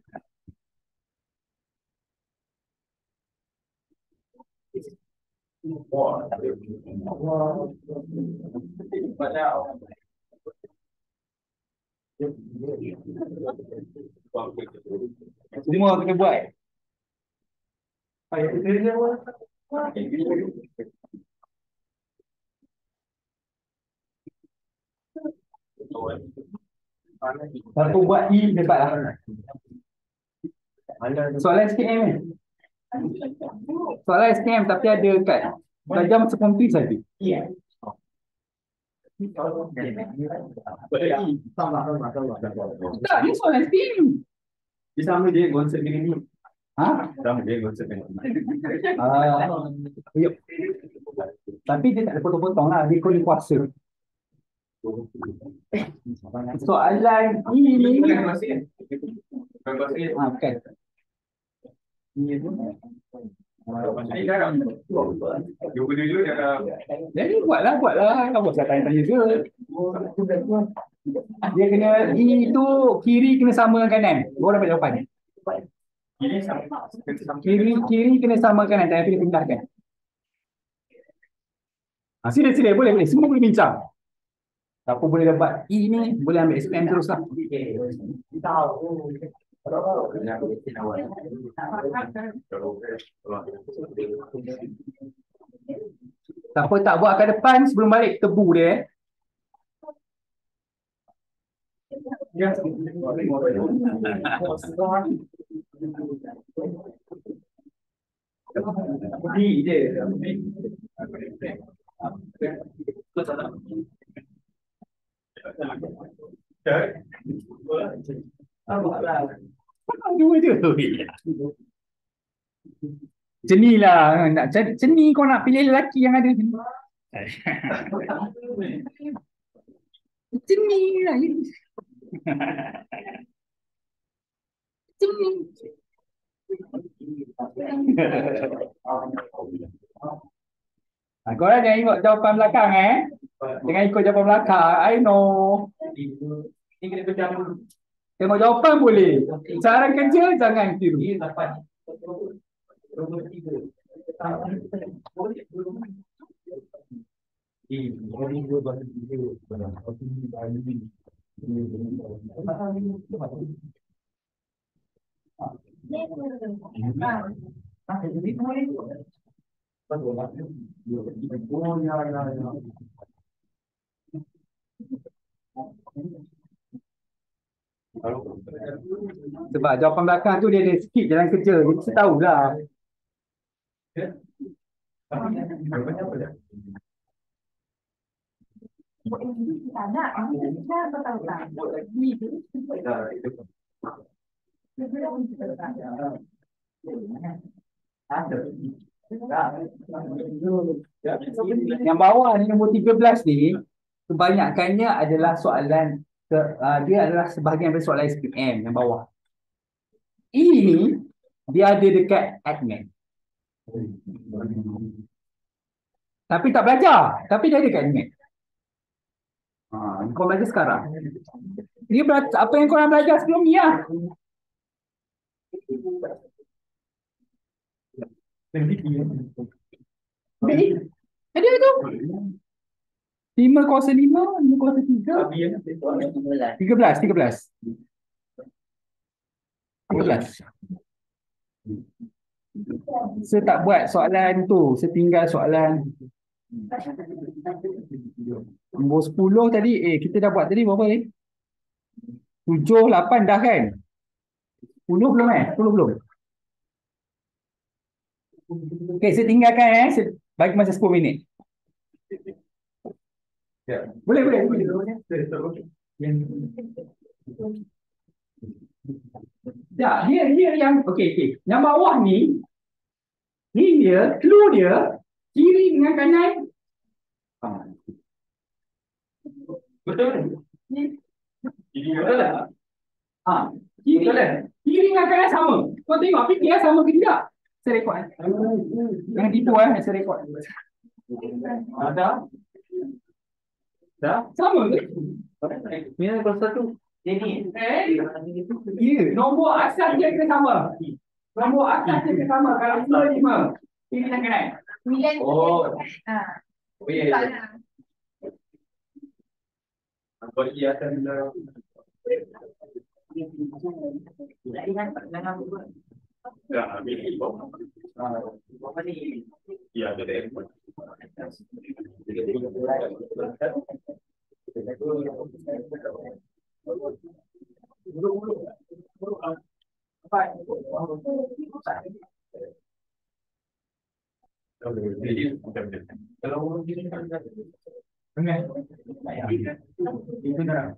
Semua kita buat. Satu buat I debat lah. Soalan S K M ni. Soalan S K M tapi ada kat tajam sekompi saja. Iya. Tak, ni soalan S K M. Dia sama je konsep dengan ni. Ha? Sama je konsep dengan ni. Ah, yep. Tapi dia tak ada potong-potong lah, dia kena kuasa. Soalan ini. Bukan masih. Bukan masih. Ah, bukan. Masih dah. Dulu-dulu dah. Jadi buatlah, buatlah. Apa saya tanya-tanya je. Dia kena, I tu kiri kena sama dengan kanan. Baru dapat jawapan. Ini sama. Kiri kiri kena sama kanan, tapi dia pindahkan. Ha, sila, sila. Boleh, boleh. Semua boleh bincang. Siapa boleh dapat I ni, boleh ambil S P M terus lah. Siapa tak buat kat depan, sebelum balik tebu dia. Budi je. Dua je. Ceni lah. Nak ceni kau nak pilih lelaki yang ada ceni. Ceni lah. Ceni. Ha, korang jangan ikut jawapan belakang eh. Jangan ikut jawapan belakang. I know. Ini kena pecah dulu. Tengok jawapan boleh. Saran kerja jangan tiru. Ini dapat. Nombor tiga. Ini dua bahasa tiga. Oh ya ya ya. Sebab jawapan belakang tu dia ada sikit jalan kerja. Jadi saya tahulah. Tak nak, kita apa tahu tak? Ni tu. Yang bawah ni nombor tiga belas ni kebanyakannya adalah soalan ke, uh, dia adalah sebahagian dari soalan S P M yang bawah. Ini dia ada dekat admin. Tapi tak belajar, tapi dia ada dekat admin. Ha, kau belajar sekarang. Dia belajar, apa yang kau nak belajar sebelum ni lah. Baik. Ada tu. lima kuasa lima, lima kuasa tiga. tiga belas, tiga belas. tiga belas. Saya tak buat soalan tu, saya tinggal soalan nombor sepuluh tadi. Eh, kita dah buat tadi berapa ni? tujuh, lapan dah kan? sepuluh belum eh? sepuluh belum? Okey, saya tinggalkan eh. Saya bagi masa sepuluh minit. Boleh, boleh. boleh. Ya, dia dia yang okey okey. Yang bawah ni ni dia, clue dia kiri dengan kanan. Betul. Ini betul. Ha, kiri, kiri dengan kanan sama. Kau tengok fikir sama ke tidak? Saya rekod. Jangan tipu eh, saya rekod. Ada. Dah. Sama ke? Ni nombor satu. Ini. Eh, ya, nombor asas dia kena sama. Nombor asas dia kena sama. Kalau lima, lima. Kiri dengan kanan. Sembilan. Oh. Ha. Oh ya. Tak nak. Apa lagi atas dah. Dah habis. Apa ni? Ya, ada deh. Jadi kalau orang gini kan Dengar. Itu dah.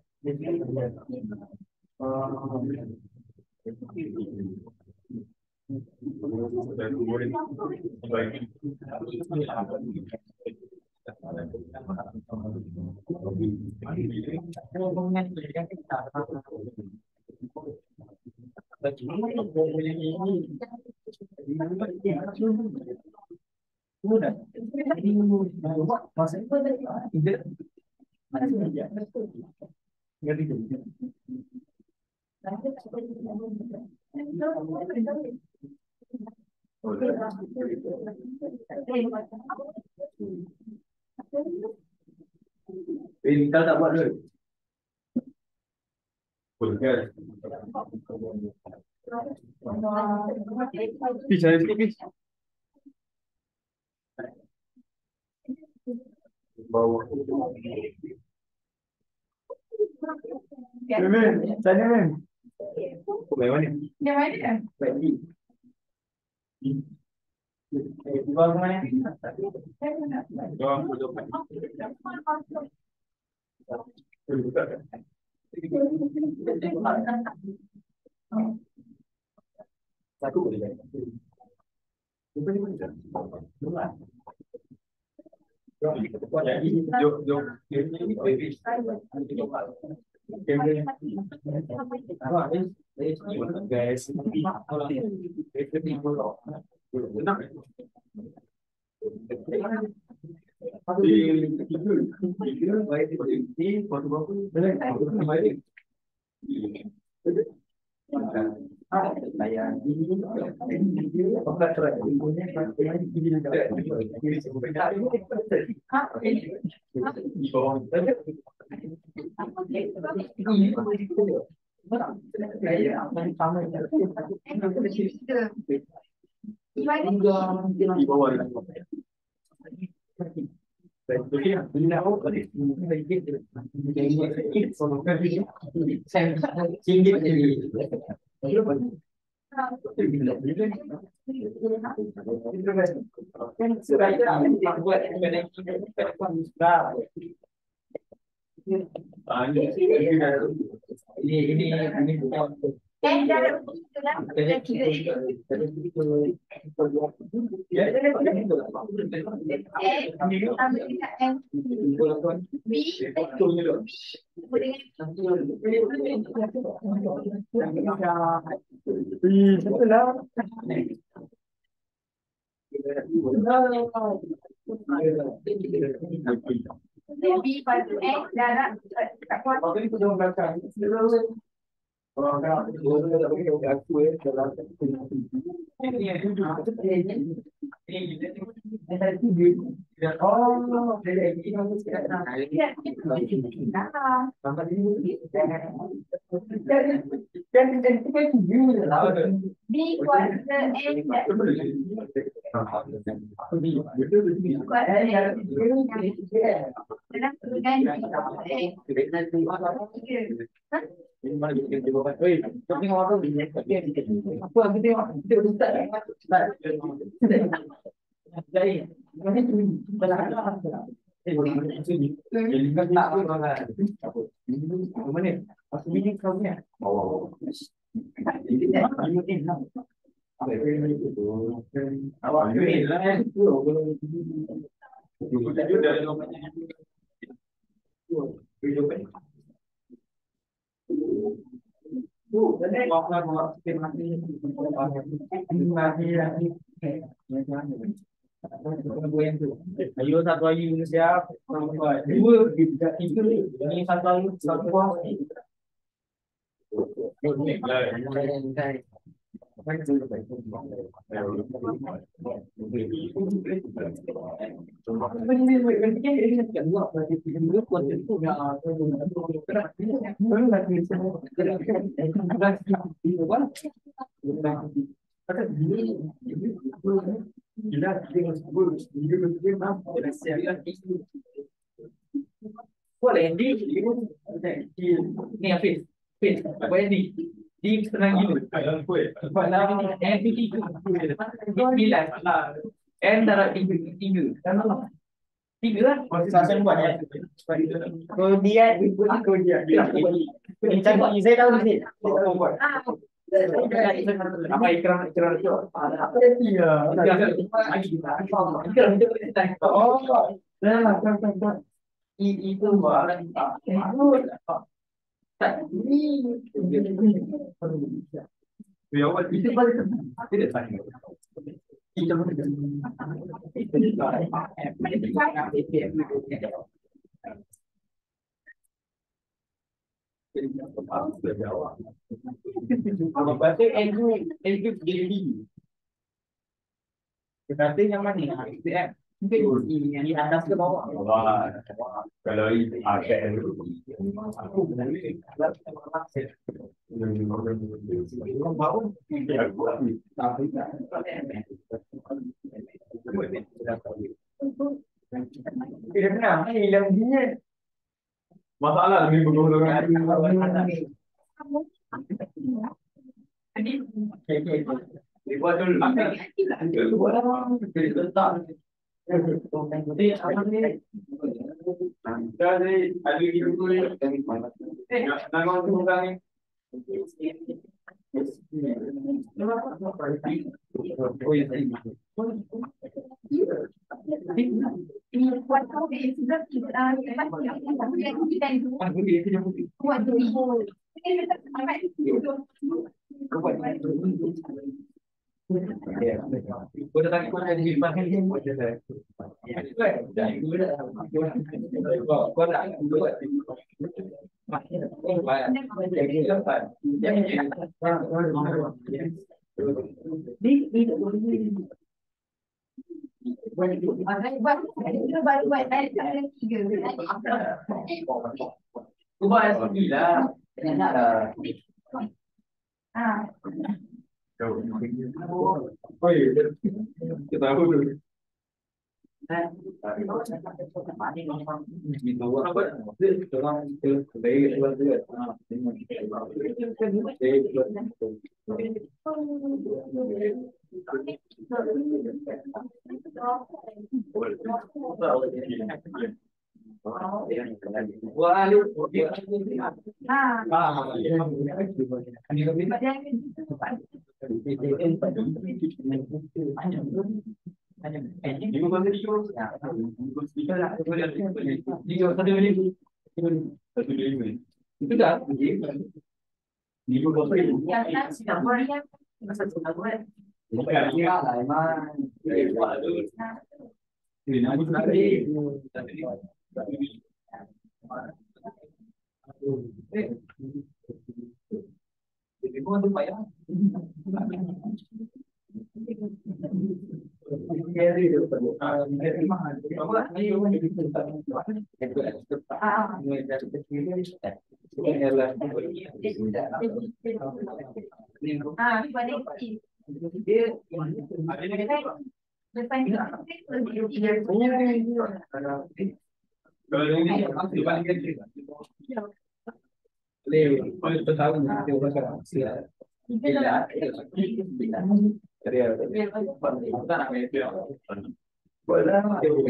Eh, kau tak buat dulu. Boleh. Fish, ada sikit fish. Bawa. Mem, tanya Mem. Baik mana? Yang mana? Baik ni. Eh, bawa ke mana? Bawa aku dapat. Boleh buka kan? Satu boleh. Bukan ni mana? Dua. Jadi, jom, jom. Ini baby. Nanti coba. Kamera. Apa? Eh, Guys. Tenang. Di tiga, tiga baik di waktu berapa? Boleh. Baik. ah, saya ini apa terakhir punya yang ini juga. Di bawah. Saya akan sama. Di bawah. Ini ini ini bukan. Eh, dah sudah. Lebih pada eh darah tak kuat. Apa ni kau belakang? Kalau kau aku aku eh dalam ini yang duduk ini ini dari sini oh dari ini kamu sekarang Ya, dah. sampai ini kan kan kan kita view lah B kuasa eh dalam dengan ini mana bikin jawapan. Oi, kau tengok apa ni? Apa aku tengok? Kita ustaz. Jadi, mana tu? Belakang. Eh, sini. Jadi kan tak apa lah. Apa? Mana? Aku bikin kau ni. Oh. Jadi, ini ni. Apa ini tu? Awak ni lah. Kita juga dari lokasinya. Video kan? Tu, dan waktu waktu kita mati mati lagi. Ayo satu lagi siap. Dua, tiga, tiga. Ini satu lagi satu buah. Boleh di ni Hafiz. Hafiz, boleh di di senang gitu. Malam ini N P T sembilan lah. N darah tiga tiga. Tiga kan? Saya buat ya. Kemudian kemudian. Ini cakap saya tahu ni. Apa ikram ikram itu? Apa dia? Lagi. Oh. Nah, I itu barang tak tak ini Ya, apa itu paling tidak tanya. Itu Kalau bahasa Andrew Andrew Daily. Berarti yang mana? Itu eh mungkin yang di atas ke bawah. Wah, kalau ini ada aku masalah lebih bergolongan Buat dulu makan. Jadi letak. Jadi apa ni? jadi ada gitu tu nama tu orang ni Buat kau dia sudah kita kita Aku dia tidak mungkin. buat dulu. Kau dah takut ada di depan dia buat dia. Kau nak buat. Di di Baru buat dari tiga. Kau buat sembilan. Enak lah. Ah, oh iya kita tahu dulu Gitu apa? Orang itu baik luar dia. Wah, lu ah. ah, ini lebih ini bukan video satu lima itu dah. ini bukan video Yang sudah buat yang masa sudah buat. bukan ini lah emang. ini nama Jadi kau tu payah. Ah, buat ini. Depan ni. kalau ini dibandingkan Boleh bertahu nanti orang akan siap. Bila dari apa? Kita nak media. Boleh.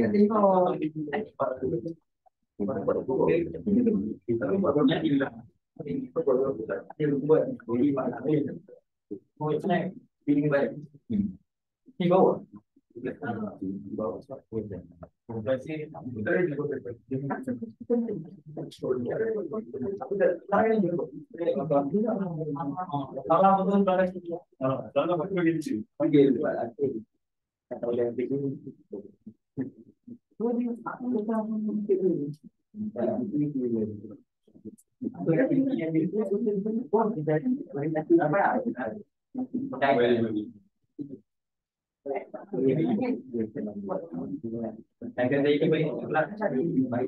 Kita barunya hilang. Ini perlu kita buat di mana ni? Mau snack ini baik. Di bawah. Di bawah. Masih dari juga Salah betul dari dalam waktu begini panggil atau yang begini. Agar dia baik baik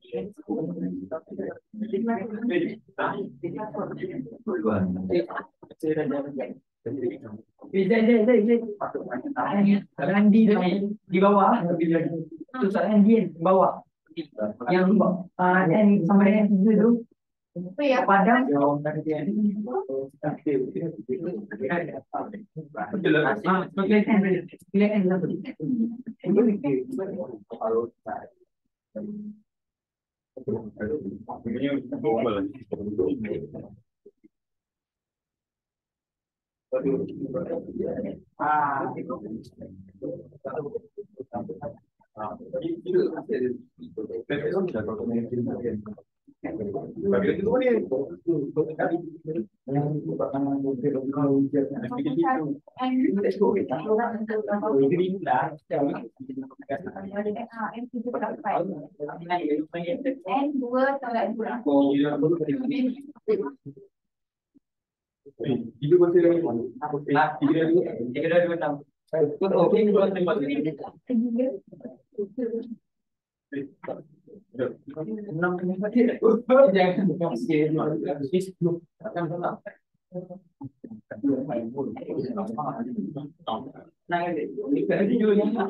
Randi di bawah itu soalan dia di bawah yang ah dan sama dengan itu Apa ya? padang Itu pasti nah, tiga dua tiga dua enam. Oh, ini dua lima enam lima tiga. Jangan bukan sih. Nah, ini kan judulnya.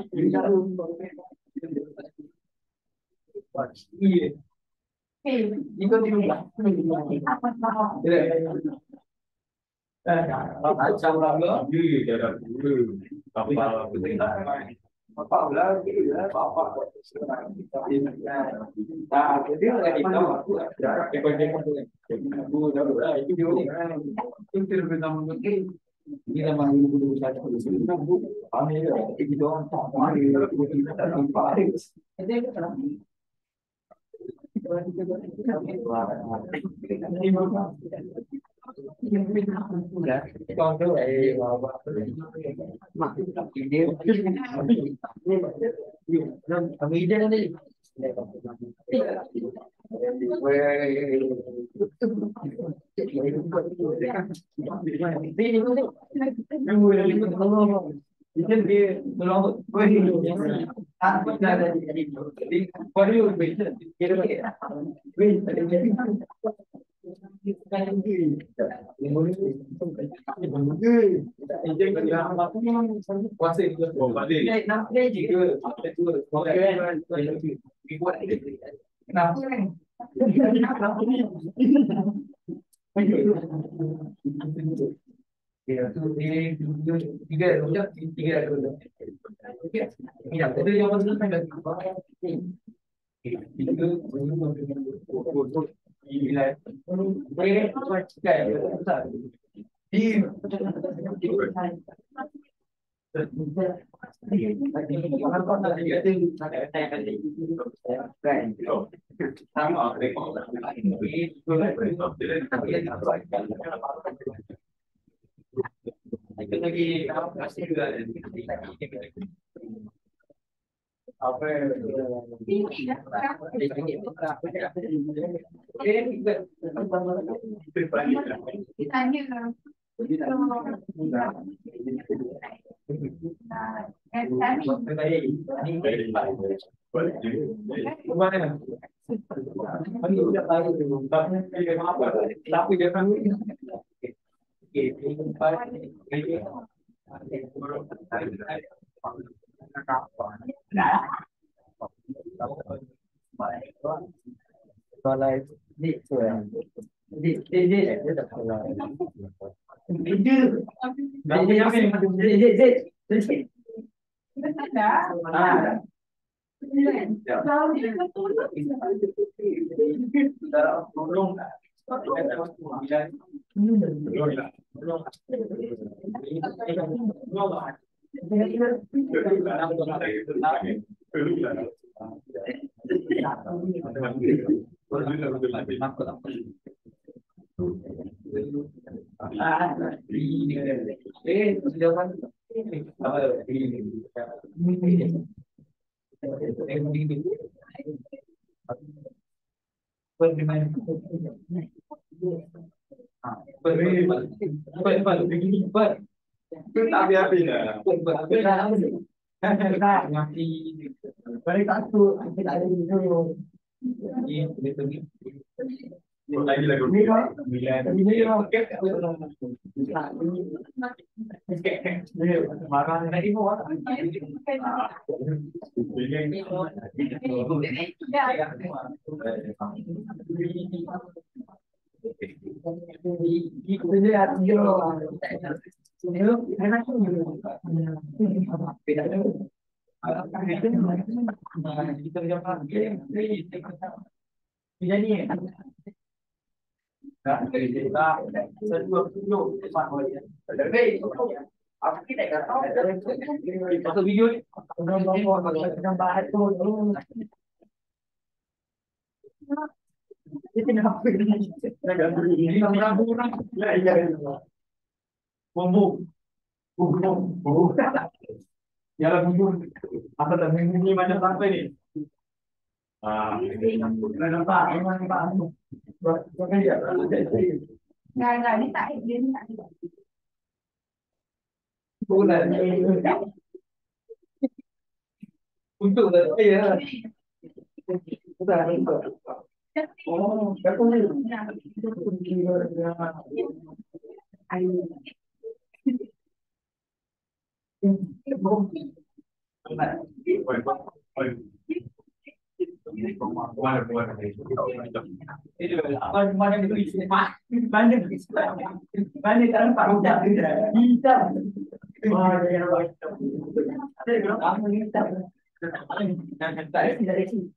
Iya. Itu di rumah. Macam lama, dia ada guru, apa penting apa lagi ya, apa nah, jadi lagi tahu aku ada kebanyakan aku dah itu dia, itu berbeda mungkin ini nama guru-guru saya itu sebenarnya bu, kami itu orang kami itu kita nampak, jadi Ya, tu dia tiga tiga tiga dulu. Okey. Ya, itu yang masuk kan dah. Itu untuk nilai. Boleh pakai besar. Di sama itu lagi pasti juga apa tapi dia kan kalau di di di di lagi lagi marah lagi mau jadi nah, kita sedua tujuh depan boleh. Lebih Apa kita tak tahu? Pasal video ni. Gambar tu. Ini kenapa ini? Ini orang-orang. Ya, ya. Bumbu. Bumbu. Bumbu. Ya lah bumbu. Apa tak bumbu ni macam sampai ni? Ah, dah nampak. Memang nampak. Bukan dia. Enggak, enggak, ni tak dia ni tak. Bukan. Untuk saya. Sudah, sudah. Oh, betul ni. Apa mana itu istilah? Mana istilah? Mana kan Pak Ujang kita. Wah, dia orang kita. Ada orang kamu kita. Dan tak ada dari sini.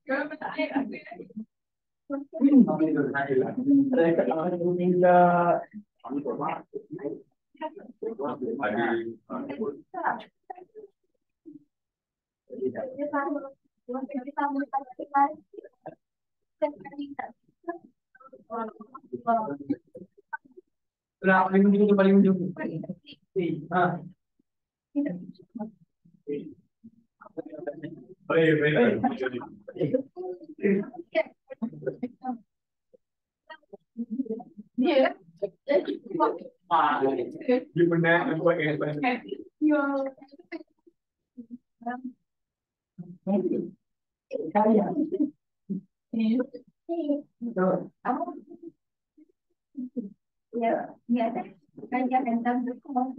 Sudah paling ujung paling ujung. Ah. Baik, baik. Dia. Ah, di mana buat yang baik. Yo. Kaya. Ya, ya ada. Kan dia hentam semua.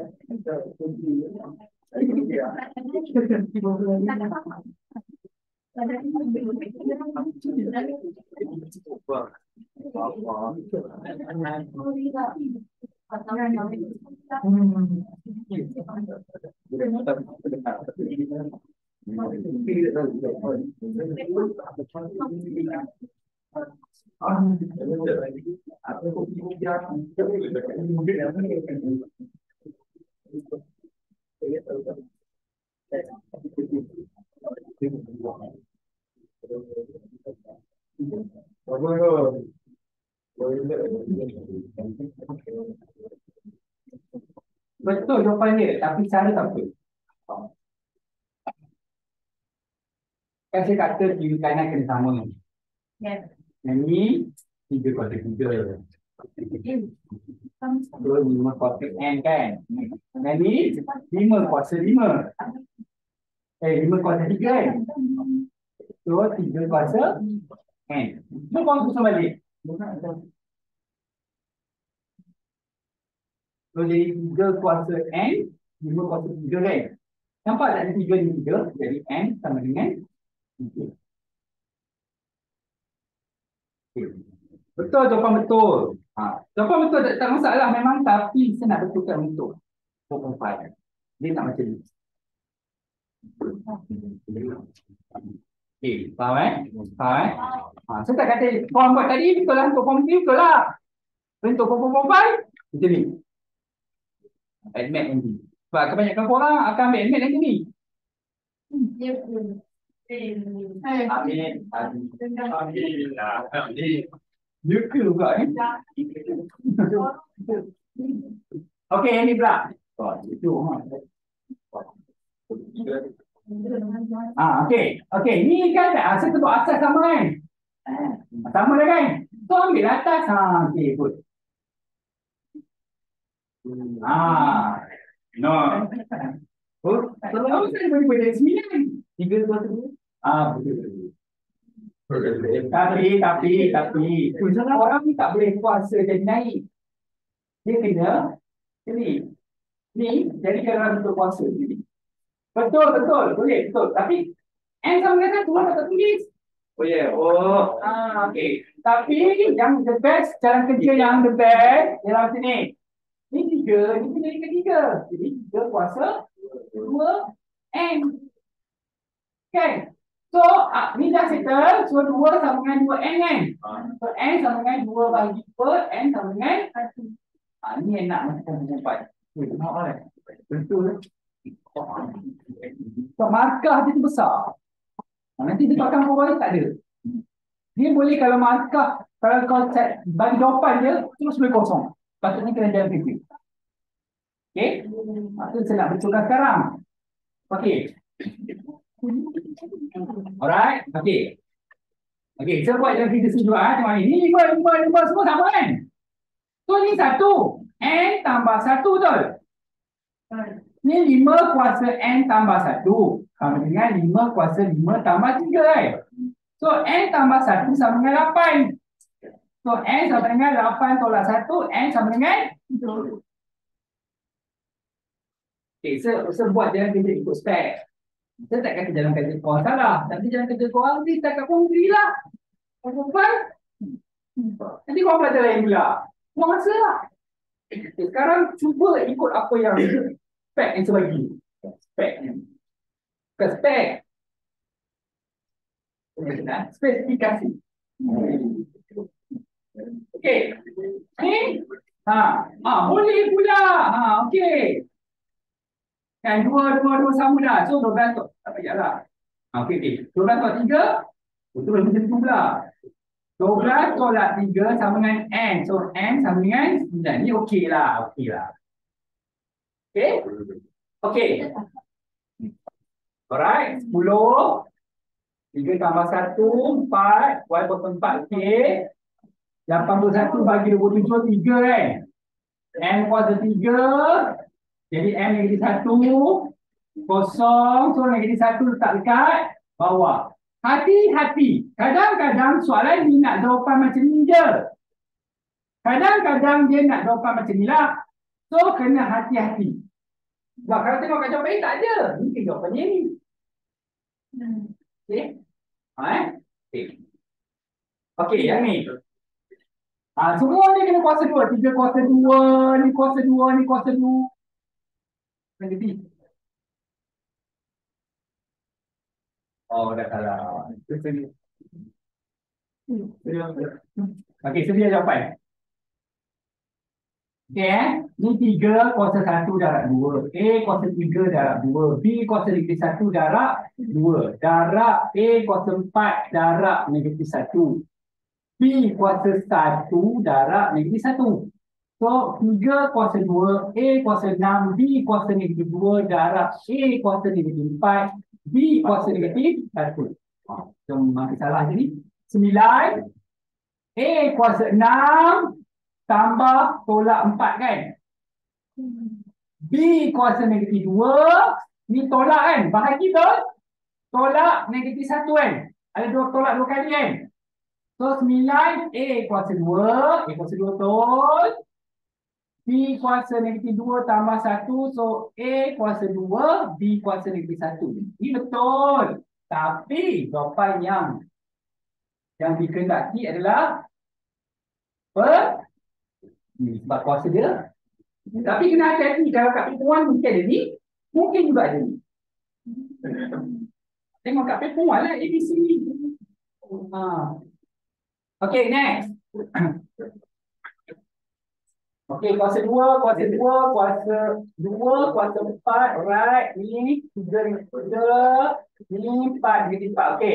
Betul jawapannya, tapi cara tak betul. Kan saya kata kiri kanan kena sama. Ya. Yang ni tiga kuarter tiga. Dua lima kuarter N kan. Yang ni lima kuarter lima. Eh lima kuarter tiga kan. So tiga kuarter N. Jom kau susah balik. So jadi tiga kuarter N, lima kuarter tiga kan. Nampak tak ada tiga ni tiga. Jadi N sama dengan tiga. Okay. Betul jawapan betul. Ha, jawapan betul tak, tak masalah memang, tapi saya nak betulkan untuk empat puluh empat. Dia tak macam ni. Okey, faham eh? Faham eh? Ha, saya tak kata korang buat tadi betul lah, untuk form tiga betul lah. Untuk form empat macam ni. Admit nanti. Sebab kebanyakan korang akan ambil admit nanti ni. Ya pun. Amin. Amin. Amin. Dia ke juga eh. Okey, yang ni pula. Oh, itu. Ah, okey. Okey, ni kan asal sebut asal sama kan? Sama dah kan? So ambil atas. Ha, okey, good. Ah. No. Oh, kalau saya boleh boleh sembilan. Tiga dua satu. Ah, betul. Tapi, tapi, tapi, orang ni tak boleh kuasa jadi naik. Dia kena, ni, ni, jadi kalau untuk kuasa. Betul, betul, boleh, betul. Tapi, N sama dengan satu, orang tak tulis. Oh ya, yeah. Oh, ah, okay. Tapi, yang the best, cara kerja yang the best, dalam sini. Ni tiga, ni kena ketiga. Jadi, tiga kuasa, dua, N. Okay. So, uh, ni dah settle. So, dua sama dengan dua N kan? So, N sama dengan dua bagi dua, N sama dengan satu. Uh, ni yang nak macam empat. Tengok lah. Betul. So, markah dia tu besar. Nanti dia akan bawah tak ada. Dia boleh kalau markah, kalau kau set bagi jawapan dia, terus boleh kosong. Patutnya kena dalam fikir. Okey? Itu saya nak betulkan sekarang. Okey. Alright? Okey. Okey, saya buat dalam fikir sejuk. Ha? Tengok ni. Ni lima, lima, lima semua sama kan? So, ni satu. N tambah satu betul? Ni lima kuasa N tambah satu. Sama dengan lima kuasa lima tambah tiga kan? So, N tambah satu sama dengan lapan. So, N sama dengan lapan tolak satu. N sama dengan tujuh. Okay, saya, saya buat jalan kerja ikut spek. Saya tak kata jalan kerja korang salah. Tapi jalan kerja korang ni tak kat korang berilah. Korang nanti korang belajar lain pula. Korang rasa lah. Okay, sekarang cuba ikut apa yang spek yang saya bagi. Spek ni. Bukan spek. Spesifikasi. Okey. Ni. Ha. Ha, boleh pula. Ha, okey. Kan dua, dua, dua sama dah. So, dua belas tak payahlah. Ha, okey, okey. dua belas tolak tiga. Betul macam tu pula. dua belas tolak tiga sama dengan N. So, N sama dengan sembilan. Ni okey lah. Okey lah. Okey? Okey. Alright. sepuluh. tiga tambah satu, empat. Y potong empat, okey. lapan puluh satu bagi dua puluh tujuh, tiga kan. N kuasa tiga. Jadi N negatif satu. Kosong. So negatif satu letak dekat bawah. Hati-hati. Kadang-kadang soalan ni nak jawapan macam ni je. Kadang-kadang dia nak jawapan macam ni lah. So kena hati-hati. Sebab kalau tengok kat jawapan ni tak ada. Mungkin jawapannya ni. Okey. Ha, eh? Okey. Okey, yang ni. Ha, semua ni kena kuasa dua. Tiga kuasa dua. Ni kuasa dua. Ni kuasa dua. Negatif. Oh, dah salah. Okey, sedia jawapan. Okey, eh? Ni tiga kuasa satu darab dua. A kuasa tiga darab dua. B kuasa negatif satu darab dua. Darab A kuasa empat darab negatif satu. B kuasa satu darab negatif satu. So, tiga kuasa dua, A kuasa enam, B kuasa negatif dua, darab A kuasa negatif empat, B kuasa negatif satu. So, makin salah jadi. sembilan, A kuasa enam, tambah tolak empat kan? B kuasa negatif dua, ni tolak kan? Bahagi tu, tolak negatif satu kan? Ada dua tolak dua kali kan? So, sembilan, A kuasa dua, A kuasa dua betul. B kuasa negatif dua tambah satu. So, A kuasa dua, B kuasa negatif satu. Ini betul. Tapi, jawapan yang yang dikehendaki adalah per. Ni, sebab kuasa dia. Tapi, kena hati-hati. Kalau kat paper one mungkin ada ni. Mungkin juga ada ni. Tengok kat paper one lah. A, B, C. Ha. Okay, next. Okey, kuasa dua, kuasa dua, kuasa dua, kuasa empat, alright. Ni tiga negatif tiga, ni empat negatif empat. Okey.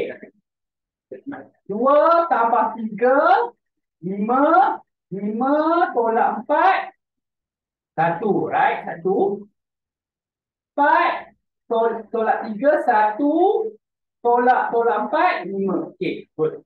dua tambah tiga, lima, lima tolak empat, satu, right? satu. empat tol tolak tiga, satu, tolak tolak empat, lima. Okey, good.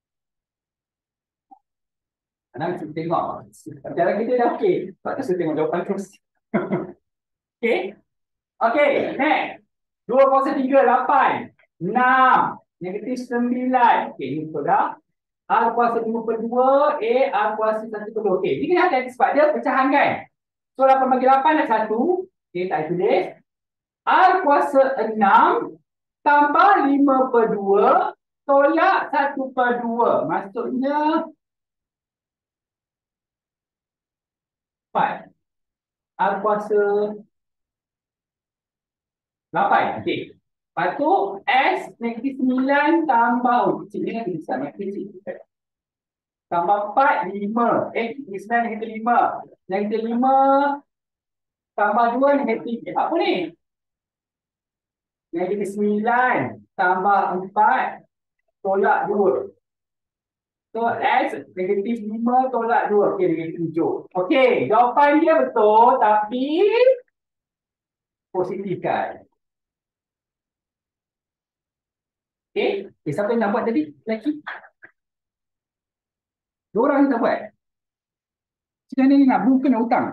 Anak cuba tengok. Cara kita dah okey. Tak usah tengok jawapan terus. Okey. Okey, next. dua kuasa tiga, lapan. enam. Negatif sembilan. Okey, ni betul dah. R kuasa lima per dua. A, R kuasa satu per dua. Okey, ni kena hati-hati sebab dia pecahan kan. So, lapan bagi lapan dah satu. Okey, tak tulis. R kuasa enam. Tambah lima per dua. Tolak satu per dua. Maksudnya empat. R kuasa lapan. Okey. Lepas tu S negatif sembilan tambah oh, kecil ni kan bisa kecil. Tambah empat, lima. Eh, negatif sembilan negatif lima. Negatif lima Tambah dua negatif. Apa ni? Negatif sembilan. Tambah empat. Tolak dua. So, X negatif lima tolak dua. Okey, negatif tujuh. Okey, jawapan dia betul tapi positifkan. Okey, eh, siapa yang nak buat tadi? Lelaki? Dua orang yang tak buat? Macam mana ni nak bukan nak hutang?